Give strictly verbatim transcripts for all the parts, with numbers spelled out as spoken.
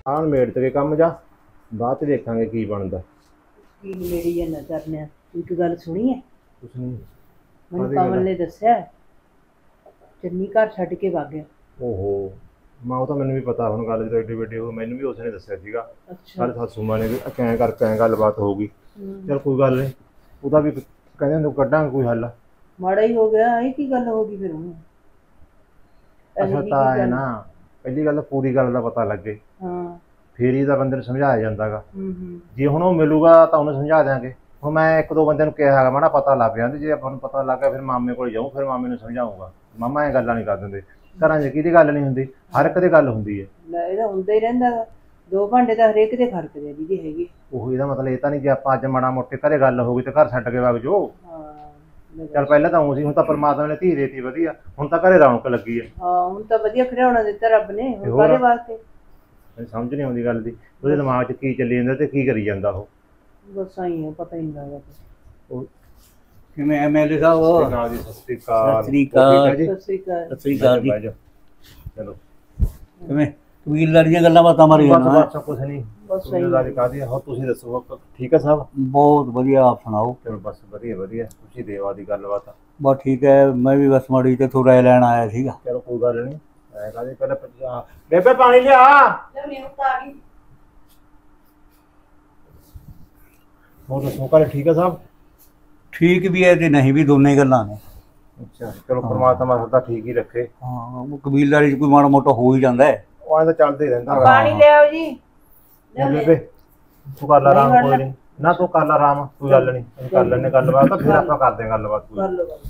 ਆਹ ਨਿਬੇੜ ਤੇ ਕੰਮ ਜਾ ਬਾਅਦ ਚ ਦੇਖਾਂਗੇ ਕੀ ਬਣਦਾ। ਕੀ ਨਿਬੇੜੀ ਜਾਂਦਾ ਕਰਨਿਆ? ਇੱਕ ਗੱਲ ਸੁਣੀ ਹੈ? ਕੁਛ ਨਹੀਂ। ਮੈਨੂੰ ਕਮਲ ਨੇ ਦੱਸਿਆ ਚੰਨੀ ਘਰ ਛੱਡ ਕੇ ਵਗ ਗਿਆ। ਓਹੋ ਮਾਂ, ਉਹ ਤਾਂ ਮੈਨੂੰ ਵੀ ਪਤਾ ਹੁਣ ਗੱਲ ਜਦੋਂ ਏਡੀ ਵੱਡੀ ਹੋ ਮੈਨੂੰ ਵੀ ਉਸਨੇ ਦੱਸਿਆ ਸੀਗਾ। ਕੱਲ ਸਾਸੂ ਮਾਂ ਨੇ ਵੀ ਕੈਂ ਕਰ ਕੈਂ ਗੱਲਬਾਤ ਹੋਊਗੀ। ਚਲ ਕੋਈ ਗੱਲ ਨਹੀਂ, ਉਹਦਾ ਵੀ ਕਹਿੰਦੇ ਨੂੰ ਕੱਢਾਂਗੇ ਕੋਈ ਹੱਲ। ਮਾੜਾ ਹੀ ਹੋ ਗਿਆ, ਇਹ ਕੀ ਗੱਲ ਹੋ ਗਈ ਫਿਰ ਉਹਨੂੰ? ਅੱਛਾ ਤਾਂ ਹੈ ਨਾ, ਪਹਿਲੀ ਗੱਲ ਪੂਰੀ ਗੱਲ ਦਾ ਪਤਾ ਲੱਗੇ ਹਾਂ ਫੇਰ ਹੀ ਤਾਂ ਬੰਦੇ ਨੂੰ ਸਮਝਾਇਆ ਜਾਂਦਾ ਗਾ। ਜੇ ਹੁਣ ਉਹ ਮਿਲੂਗਾ ਤਾਂ ਉਹਨੂੰ ਸਮਝਾ ਦਿਆਂਗੇ। ਹੁਣ ਮੈਂ ਇੱਕ ਦੋ ਬੰਦੇ ਨੂੰ ਕਿਹਾ ਹੈਗਾ ਮਾੜਾ ਪਤਾ ਲੱਗ ਜਾਂਦਾ, ਜੇ ਆਪਾਂ ਨੂੰ ਪਤਾ ਲੱਗ ਗਿਆ ਫਿਰ ਮਾਮੇ ਕੋਲ ਜਾਊਂ, ਫਿਰ ਮਾਮੇ ਨੂੰ ਸਮਝਾਊਂਗਾ। ਮਾਮਾ ਇਹ ਗੱਲਾਂ ਨਹੀਂ ਕਰ ਦਿੰਦੇ ਘਰਾਂ 'ਚ, ਕਿਹਦੀ ਗੱਲ ਨਹੀਂ ਹੁੰਦੀ, ਹਰ ਇੱਕ ਦੀ ਗੱਲ ਹੁੰਦੀ ਹੈ। ਲੈ ਇਹਦਾ ਹੁੰਦਾ ਹੀ ਰਹਿੰਦਾ ਗਾ, ਦੋ ਭਾਂਡੇ ਤਾਂ ਹਰੇਕ ਦੇ ਖੜਕਦੇ ਜਿਹਦੀ ਹੈਗੀ। ਉਹ ਇਹਦਾ ਮਤਲਬ ਇਹ ਤਾਂ ਨਹੀਂ ਕਿ ਆਪਾਂ ਅੱਜ ਮਾੜਾ ਮੋਟੇ ਘਰੇ ਗੱਲ ਹੋ ਗਈ ਤੇ ਘਰ ਛੱਡ ਕੇ ਵਗ ਜਾਓ। ਚੱਲ ਪਹਿਲਾਂ ਤਾਂ ਉਹ ਸੀ, ਹੁਣ ਤਾਂ ਪਰਮਾਤਮਾ ਨੇ ਧੀ ਦੇਤੀ ਵਧੀਆ, ਹੁਣ ਤਾਂ ਘਰੇ ਰੌਣਕ ਲੱਗੀ ਹੈ। ਹਾਂ ਹੁਣ ਤਾਂ ਵਧੀਆ ਖਿਡੌਣਾ ਦਿੱਤਾ ਰੱਬ ਨੇ, ਹੁਣ ਕਾਹਦੇ ਵਾਸਤੇ? ਸਮਝ ਨਹੀਂ ਆਉਂਦੀ ਗੱਲ ਦੀ, ਉਹਦੇ ਦਿਮਾਗ 'ਚ ਕੀ ਚੱਲੀ ਜਾਂਦਾ ਤੇ ਕੀ ਕਰੀ ਜਾਂਦਾ ਉਹ। ਬਸ ਆਈ ਹੈ, ਪਤਾ ਹੀ ਨਹੀਂ ਲੱਗਦਾ। ਉਹ ਕਿਵੇਂ ਐਮਐਲਏ ਸਾਹਿਬ? ਨਾਲ ਜੀ ਸਤਿ ਸ੍ਰੀ ਅਕਾਲ। ਸਤਿ ਸ੍ਰੀ ਅਕਾਲ ਸਤਿ ਸ੍ਰੀ ਅਕਾਲ। ਸਤਿ ਸ੍ਰੀ ਅਕਾਲ ਜੀ। ਚਲੋ ਕਿਵੇਂ ਕਬੀਲਦਾਰੀ ਦੀਆਂ ਗੱਲਾਂ ਬਾਤਾਂ ਮਾਰੀ ਜਾਂਦਾ? ਬਸ ਕੁਛ ਨਹੀਂ, ਬਸ ਕਬੀਲਦਾਰੀ ਕਾਹਦੀ ਹੈ। ਹੋਰ ਤੁਸੀਂ ਦੱਸੋ ਠੀਕ ਹੈ ਸਭ? ਬਹੁਤ ਵਧੀਆ, ਆਪ ਸੁਣਾਓ? ਚਲੋ ਬਸ ਵਧੀਆ ਵਧੀਆ, ਤੁਸੀਂ ਦੇਵਾ ਦੀ ਗੱਲਬਾਤ। ਬਸ ਠੀਕ ਹੈ, ਮੈਂ ਵੀ ਬਸ ਮਾੜੀ ਤੇ ਥੋੜਾ ਲੈਣ ਆਇਆ ਸੀਗਾ। ਚਲੋ ਕੋਈ ਗੱਲ ਨਹੀਂ, ਐ ਕਾਹਦੀ ਪਹਿਲਾਂ ਬੇਬੇ ਪਾਣੀ ਲਿਆ। ਹੋਰ ਦੱਸੋ ਘਰੇ ਠੀਕ ਹੈ ਸਭ? ਠੀਕ ਵੀ ਹੈ ਤੇ ਨਹੀਂ ਵੀ, ਦੋਨੇ ਗੱਲਾਂ ਨੇ। ਅੱਛਾ ਚਲੋ ਪਰਮਾਤਮਾ ਸਦਾ ਠੀਕ ਹੀ ਰੱਖੇ। ਹਾਂ ਉਹ ਕਬੀਲਦਾਰੀ 'ਚ ਕੋਈ ਮਾੜਾ ਮੋਟਾ ਹੋ ਹੀ ਜਾਂਦਾ ਹੈ। ਉਹ ਐਂ ਤਾਂ ਚੱਲਦਾ ਹੀ ਰਹਿੰਦਾ। ਪਾਣੀ ਲਿਆਓ ਜੀ। ਬੇਬੇ ਤੂੰ ਕਰ ਲਾ ਆਰਾਮ, ਕੋਈ ਨਹੀਂ ਨਾ, ਤੂੰ ਕਰ ਲਾ ਆਰਾਮ, ਕੋਈ ਗੱਲ ਨਹੀਂ, ਅਸੀਂ ਕਰ ਲੈਂਦੇ ਗੱਲਬਾਤ, ਤਾਂ ਫਿਰ ਆਪਾਂ ਕਰਦੇ ਹਾਂ ਗੱਲਬਾਤ। ਕੋਈ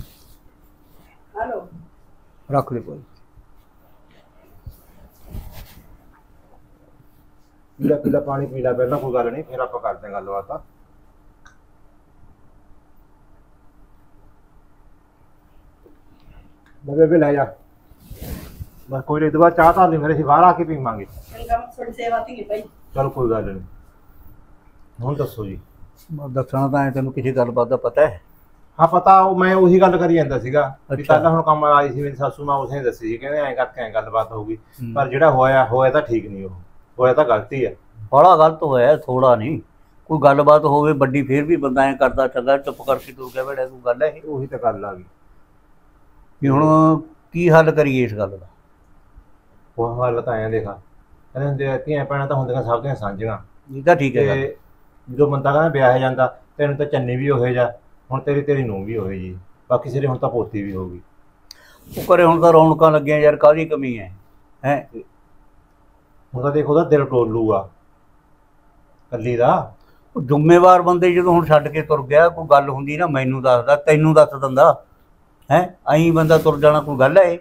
ਹਲੋ ਰੱਖ ਦੇ ਕੋਈ ਪੀਲਾ ਪੀਲਾ ਪਾਣੀ ਪੀ ਲੈ ਪਹਿਲਾਂ, ਕੋਈ ਗੱਲ ਨਹੀਂ, ਫਿਰ ਆਪਾਂ ਕਰਦੇ ਹਾਂ ਗੱਲਬਾਤ। ਬੇਬੇ ਲੈ ਜਾ ਬਸ, ਕੋਈ ਨਹੀਂ ਦੁਬਾਰਾ ਚਾਹ ਤਾਂ ਨਹੀਂ, ਮੇਰੇ ਅਸੀਂ ਬਾਹਰ ਆ ਕੇ ਪੀਵਾਂਗੇ। ਚਲ ਕੋਈ ਗੱਲ ਨਹੀਂ, ਹੁਣ ਦੱਸੋ ਜੀ। ਦੱਸਣਾ ਤਾਂ ਐ, ਤੈਨੂੰ ਕਿਸੇ ਗੱਲਬਾਤ ਦਾ ਪਤਾ ਹੈ? ਹਾਂ ਪਤਾ, ਉਹ ਮੈਂ ਉਹੀ ਗੱਲ ਕਰੀ ਜਾਂਦਾ ਸੀਗਾ ਵੀ ਪਹਿਲਾਂ ਹੁਣ ਕੰਮ ਆਈ ਸੀ ਮੇਰੀ ਸਾਸੂ ਮਾਂ, ਉਸਨੇ ਦੱਸੀ ਸੀ, ਕਹਿੰਦੇ ਐਂ ਕਰਕੇ ਐਂ ਗੱਲਬਾਤ ਹੋਊਗੀ। ਪਰ ਜਿਹੜਾ ਹੋਇਆ ਹੋਇਆ ਤਾਂ ਠੀਕ ਨਹੀਂ, ਉਹ ਹੋਇਆ ਤਾਂ ਗਲਤੀ ਹੈ। ਬੜਾ ਗਲਤ ਹੋਇਆ, ਥੋੜਾ ਨਹੀਂ। ਕੋਈ ਗੱਲਬਾਤ ਹੋਵੇ ਵੱਡੀ, ਫਿਰ ਵੀ ਬੰਦਾ ਐਂ ਕਰਦਾ ਚੰਗਾ, ਚੁੱਪ ਕਰਕੇ ਤੁਰ ਗਿਆ ਬੜਾ। ਕੋਈ ਗੱਲ ਹੈ, ਉਹੀ ਤਾਂ ਗੱਲ ਆ ਗਈ ਵੀ ਹੁਣ ਕੀ ਹੱਲ ਕਰੀਏ ਇਸ ਗੱਲ ਦਾ? ਉਹ ਹੱਲ ਤਾਂ ਐਂ ਦੇਖਾ, ਕਹਿੰਦੇ ਹੁੰਦੇ ਧੀਆਂ ਭੈਣਾਂ ਤਾਂ ਹੁੰਦੀਆਂ ਸਭ ਦੀਆਂ ਸਾਂਝੀਆਂ। ਇਹ ਤਾਂ ਠੀਕ ਹੈ। ਤੇ ਜਦੋਂ ਬੰਦਾ ਕਹਿੰਦਾ ਵਿਆਹ ਜਾਂਦਾ, ਤੈਨੂੰ ਤਾਂ ਚੰਨੀ ਵੀ ਉਹੇ ਜਾ, ਹੁਣ ਤੇਰੀ ਤੇਰੀ ਨੂੰਹ ਵੀ ਹੋਏ ਜੀ, ਬਾਕੀ ਸਿਰੇ ਹੁਣ ਤਾਂ ਪੋਤੀ ਵੀ ਹੋਊਗੀ। ਉਹ ਕਰੇ ਹੁਣ ਤਾਂ ਰੌਣਕਾਂ ਲੱਗੀਆਂ ਯਾਰ, ਕਾਹਦੀ ਕਮੀ ਹੈ ਹੈ? ਹੁਣ ਤਾਂ ਦੇਖੋ ਉਹਦਾ ਦਿਲ ਟੋਲੂਗਾ ਕੱਲੀ ਦਾ। ਉਹ ਜ਼ਿੰਮੇਵਾਰ ਬੰਦੇ ਜਦੋਂ ਹੁਣ ਛੱਡ ਕੇ ਤੁਰ ਗਿਆ, ਕੋਈ ਗੱਲ ਹੁੰਦੀ ਨਾ ਮੈਨੂੰ ਦੱਸਦਾ, ਤੈਨੂੰ ਦੱਸ ਦਿੰਦਾ ਹੈ। ਐਂ ਬੰਦਾ ਤੁਰ ਜਾਣਾ ਕੋਈ ਗੱਲ ਹੈ?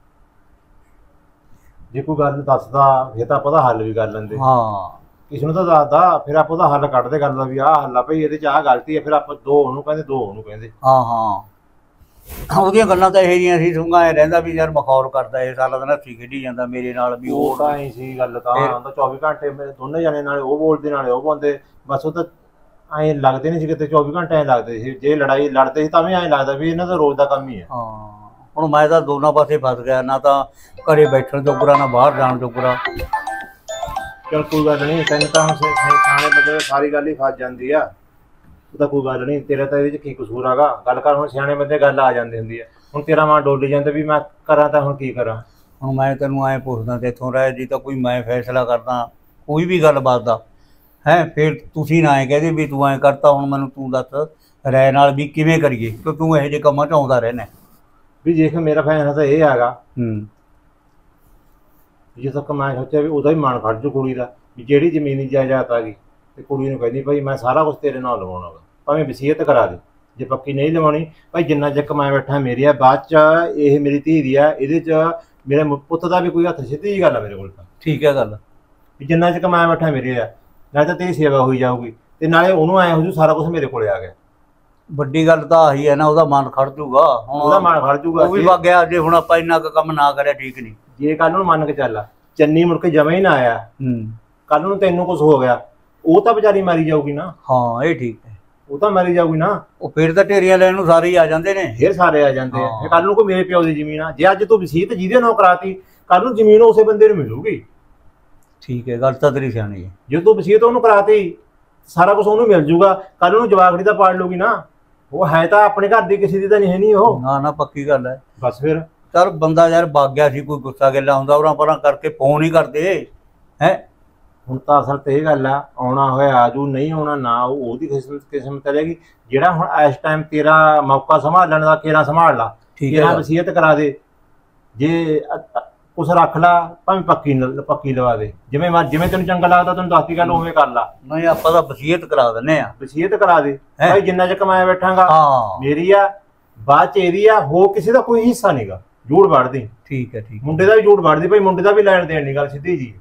ਜੇ ਕੋਈ ਗੱਲ ਦੱਸਦਾ ਫਿਰ ਤਾਂ ਆਪਾਂ ਉਹਦਾ ਹੱਲ ਵੀ ਕਰ ਲੈਂਦੇ। ਹਾਂ ਕਿਸੇ ਨੂੰ ਤਾਂ ਦੱਸਦਾ, ਫਿਰ ਆਪਾਂ ਉਹਦਾ ਹੱਲ ਕੱਢਦੇ ਗੱਲ ਦਾ ਵੀ ਆਹ ਹੱਲ ਆ ਭਈ, ਇਹਦੇ 'ਚ ਆਹ ਗਲਤੀ ਹੈ, ਫਿਰ ਆਪਾਂ ਦੋ ਉਹਨੂੰ ਕਹਿੰਦੇ ਦੋ ਉਹਨੂੰ ਕਹਿੰਦੇ। ਹਾਂ ਹਾਂ ਉਹਦੀਆਂ ਗੱਲਾਂ ਤਾਂ ਇਹੋ ਜਿਹੀਆਂ ਸੀ, ਸੁੰਘਾ ਐਂ ਰਹਿੰਦਾ ਵੀ ਯਾਰ ਮਖੌਲ ਕਰਦਾ ਇਹ, ਸਾਰਾ ਦਿਨ ਹੱਥੀ ਖੇਡੀ ਜਾਂਦਾ ਮੇਰੇ ਨਾਲ ਵੀ। ਉਹ ਤਾਂ ਹੀ ਸੀ ਗੱਲ, ਤਾਂ ਚੌਵੀ ਘੰਟੇ ਦੋਨੇ ਜਾਣੇ ਨਾਲੇ ਉਹ ਬੋਲਦੇ ਨਾਲੇ ਉਹ ਬੋਲਦੇ, ਬਸ ਉਹ ਤਾਂ ਐਂ ਲੱਗਦੇ ਨਹੀਂ ਸੀ ਕਿਤੇ ਚੌਵੀ ਘੰਟੇ ਐਂ ਲੱਗਦੇ ਸੀ। ਜੇ ਲੜਾਈ ਲੜਦੇ ਸੀ ਤਾਂ ਵੀ ਐਂ ਲੱਗਦਾ ਵੀ ਇਹਨਾਂ ਦਾ ਰੋਜ਼ ਦਾ ਕੰਮ ਹੀ ਹੈ। ਹਾਂ ਹੁਣ ਮੈਂ ਤਾਂ ਦੋਨਾਂ ਪਾਸੇ ਫਸ ਗਿਆ, ਨਾ ਤਾਂ ਘਰੇ ਬੈਠਣ ਜੋਗਰਾ ਨਾ ਬਾਹਰ ਜਾਣ ਜੋਗਰਾ। ਚਲ ਕੋਈ ਗੱਲ ਨਹੀਂ, ਤੈਨੂੰ ਤਾਂ ਹੁਣ ਸਿਆਣੇ ਬੰਦੇ ਸਾਰੀ ਗੱਲ ਹੀ ਫਸ ਜਾਂਦੀ ਆ, ਉਹ ਤਾਂ ਕੋਈ ਗੱਲ ਨਹੀਂ, ਤੇਰਾ ਤਾਂ ਇਹਦੇ 'ਚ ਕੀ ਕਸੂਰ ਹੈਗਾ? ਗੱਲ ਕਰ, ਹੁਣ ਸਿਆਣੇ ਬੰਦੇ ਗੱਲ ਆ ਜਾਂਦੀ ਹੁੰਦੀ ਹੈ। ਹੁਣ ਤੇਰਾ ਮਨ ਡੋਲੀ ਜਾਂਦਾ ਵੀ ਮੈਂ ਕਰਾਂ ਤਾਂ ਹੁਣ ਕੀ ਕਰਾਂ? ਹੁਣ ਮੈਂ ਤੈਨੂੰ ਐਂ ਪੁੱਛਦਾ ਤੇ ਇੱਥੋਂ ਰਹਿ ਜੀ ਤਾਂ ਕੋਈ ਮੈਂ ਫੈਸਲਾ ਕਰਦਾ ਕੋਈ ਵੀ ਗੱਲਬਾਤ ਦਾ ਹੈ, ਫਿਰ ਤੁਸੀਂ ਨਾ ਐਂ ਕਹਦੇ ਵੀ ਤੂੰ ਐਂ ਕਰਤਾ। ਹੁਣ ਮੈਨੂੰ ਤੂੰ ਦੱਸ ਰਾਏ ਨਾਲ ਵੀ ਕਿਵੇਂ ਕਰੀਏ, ਕਿਉਂ ਤੂੰ ਇਹੋ ਜਿਹੇ ਕੰਮਾਂ 'ਚ ਆਉਂਦਾ ਰਹਿਣਾ ਵੀ। ਦੇਖ ਮੇਰਾ ਫੈਸਲਾ ਤਾਂ ਇਹ ਹੈਗਾ, ਹੂੰ ਜੇ ਤੱਕ ਮੈਂ ਸੋਚਿਆ ਵੀ ਉਹਦਾ ਹੀ ਮਨ ਖੜ ਜੂ ਕੁੜੀ ਦਾ, ਵੀ ਜਿਹੜੀ ਜ਼ਮੀਨੀ ਜਾਇਦਾਦ ਆ ਗਈ ਤੇ ਕੁੜੀ ਨੂੰ ਕਹਿੰਦੀ ਭਾਈ ਮੈਂ ਸਾਰਾ ਕੁਛ ਤੇਰੇ ਨਾਲ ਲਵਾਉਣਾ ਗਾ, ਭਾਵੇਂ ਵਸੀਅਤ ਕਰਾ ਦੇ, ਜੇ ਪੱਕੀ ਨਹੀਂ ਲਵਾਉਣੀ ਭਾਈ ਜਿੰਨਾ ਚਿਰ ਮੈਂ ਬੈਠਾ ਮੇਰੀ ਆ, ਬਾਅਦ 'ਚ ਇਹ ਮੇਰੀ ਧੀ ਦੀ ਆ, ਇਹਦੇ 'ਚ ਮੇਰੇ ਪੁੱਤ ਦਾ ਵੀ ਕੋਈ ਹੱਥ, ਸਿੱਧੀ ਜਿਹੀ ਗੱਲ ਆ ਮੇਰੇ ਕੋਲ ਤਾਂ। ਠੀਕ ਹੈ ਗੱਲ, ਵੀ ਜਿੰਨਾ ਚਿਰ ਮੈਂ ਬੈਠਾ ਮੇਰੇ ਆ, ਨਾਲੇ ਤਾਂ ਤੇਰੀ ਸੇਵਾ ਹੋਈ ਜਾਊਗੀ ਤੇ ਨਾਲੇ ਉਹਨੂੰ ਐਂ ਹੋ ਜੂ ਸਾਰਾ ਕੁਛ ਮੇਰੇ ਕੋਲੇ ਆ ਗਿਆ। ਵੱਡੀ ਗੱਲ ਤਾਂ ਆਹੀ ਹੈ ਨਾ, ਉਹਦਾ ਮਨ ਖੜ ਜੂਗਾ। ਹੁਣ ਉਹਦਾ ਮਨ ਖੜ ਜੂਗਾ, ਉਹ ਵੀ ਵਗ ਗਿਆ। ਜੇ ਹੁਣ ਆਪਾਂ ਇੰਨਾ ਕੁ ਕੰਮ ਨਾ ਕਰਿਆ ਠੀਕ ਨਹੀਂ। ਜੇ ਕੱਲ ਨੂੰ ਮੰਨ ਕੇ ਚੱਲ ਚੰਨੀ ਮੁੜ ਕੇ ਜਮਾ ਹੀ ਨਾ ਆਇਆ, ਹੂੰ ਕੱਲ ਨੂੰ ਤੈਨੂੰ ਕੁਛ ਹੋ ਗਿਆ, ਉਹ ਤਾਂ ਵਿਚਾਰੀ ਮਾਰੀ ਜਾਊਗੀ ਨਾ। ਹਾਂ ਇਹ ਠੀਕ ਹੈ, ਉਹ ਤਾਂ ਮਾਰੀ ਜਾਊਗੀ ਨਾ। ਉਹ ਫਿਰ ਤਾਂ ਢੇਰੀਆਂ ਲੈਣ ਨੂੰ ਸਾਰੇ ਹੀ ਆ ਜਾਂਦੇ ਨੇ, ਫਿਰ ਸਾਰੇ ਆ ਜਾਂਦੇ ਆ। ਫਿਰ ਕੱਲ ਨੂੰ ਕੋਈ ਮੇਰੇ ਪਿਓ ਦੀ ਜ਼ਮੀਨ ਆ, ਜੇ ਅੱਜ ਤੂੰ ਵਸੀਅਤ ਜਿਹਦੇ ਨਾਲ ਕਰਾਤੀ, ਕੱਲ ਨੂੰ ਜ਼ਮੀਨ ਉਸੇ ਬੰਦੇ ਨੂੰ ਮਿਲੂਗੀ। ਠੀਕ ਹੈ, ਗੱਲ ਤਾਂ ਤੇਰੀ ਸਿਆਣੀ ਹੈ। ਜੇ ਤੂੰ ਵਸੀਅਤ ਉਹਨੂੰ ਕਰਾਤੀ ਸਾਰਾ ਕੁਝ ਉਹਨੂੰ ਮਿਲ ਜੂਗਾ, ਕੱਲ ਉਹਨੂੰ ਜਵਾਕੜੀ ਤਾਂ ਪਾੜ ਲੂਗੀ ਨਾ। ਉਹ ਹੈ ਤਾਂ ਆਪਣੇ ਘਰ ਦੀ, ਕਿਸੇ ਦੀ ਤਾਂ ਨਹੀਂ ਨਹੀਂ ਉਹ। ਨਾ ਨਾ ਪੱਕੀ ਗੱਲ ਹੈ। ਬਸ ਫਿਰ ਚਲ ਬੰਦਾ ਯਾਰ ਵਗ ਗਿਆ ਸੀ, ਕੋਈ ਗੁੱਸਾ ਗਿੱਲਾ ਹੁੰਦਾ ਉਹਨਾਂ ਪਰਾਂ ਕਰਕੇ ਫੋਨ ਹੀ ਕਰਦੇ ਹੈ। ਹੁਣ ਤਾਂ ਅਸਲ ਤੇ ਇਹ ਗੱਲ ਆ, ਆਉਣਾ ਹੋਇਆ ਆਜੂ, ਨਹੀਂ ਆਉਣਾ ਨਾ ਆਊ, ਉਹਦੀ ਕਿਸਮਤ ਕਿਸਮਤ ਰਹੇਗੀ। ਜਿਹੜਾ ਹੁਣ ਇਸ ਟਾਈਮ ਤੇਰਾ ਮੌਕਾ ਸੰਭਾਲਣ ਦਾ, ਕੇਰਾ ਸੰਭਾਲ ਲਾ, ਕੇਰਾ ਵਸੀਅਤ ਕਰਾ ਦੇ। ਜੇ ਕੁਛ ਰੱਖ ਲਾ ਭਾਵੇਂ ਪੱਕੀ ਪੱਕੀ ਲਵਾ ਦੇ, ਜਿਵੇਂ ਜਿਵੇਂ ਤੈਨੂੰ ਚੰਗਾ ਲੱਗਦਾ ਤੈਨੂੰ ਦੱਸਦੀ ਗੱਲ ਉਵੇਂ ਕਰ ਲਾ। ਨਹੀਂ ਆਪਾਂ ਤਾਂ ਵਸੀਅਤ ਕਰਾ ਦਿੰਦੇ ਆ। ਵਸੀਅਤ ਕਰਾ ਦੇ ਭਾਈ, ਜਿੰਨਾ ਚਿਰ ਕਮਾਇਆ ਬੈਠਾਂਗਾ ਮੇਰੀ ਆ, ਬਾਅਦ ਚ ਇਹਦੀ ਆ, ਹੋ ਕਿਸੇ ਦਾ ਕੋਈ ਹਿੱਸਾ ਨਹੀਂਗਾ। ਝੂਠ ਵੜਦੀ। ਠੀਕ ਹੈ ਠੀਕ। ਮੁੰਡੇ ਦਾ ਵੀ ਝੂਠ ਵੜਦੀ ਭਾਈ, ਮੁੰਡੇ ਦਾ ਵੀ ਲੈਣ ਦੇਣ ਦੀ ਗੱਲ ਸਿੱਧੀ ਜੀ।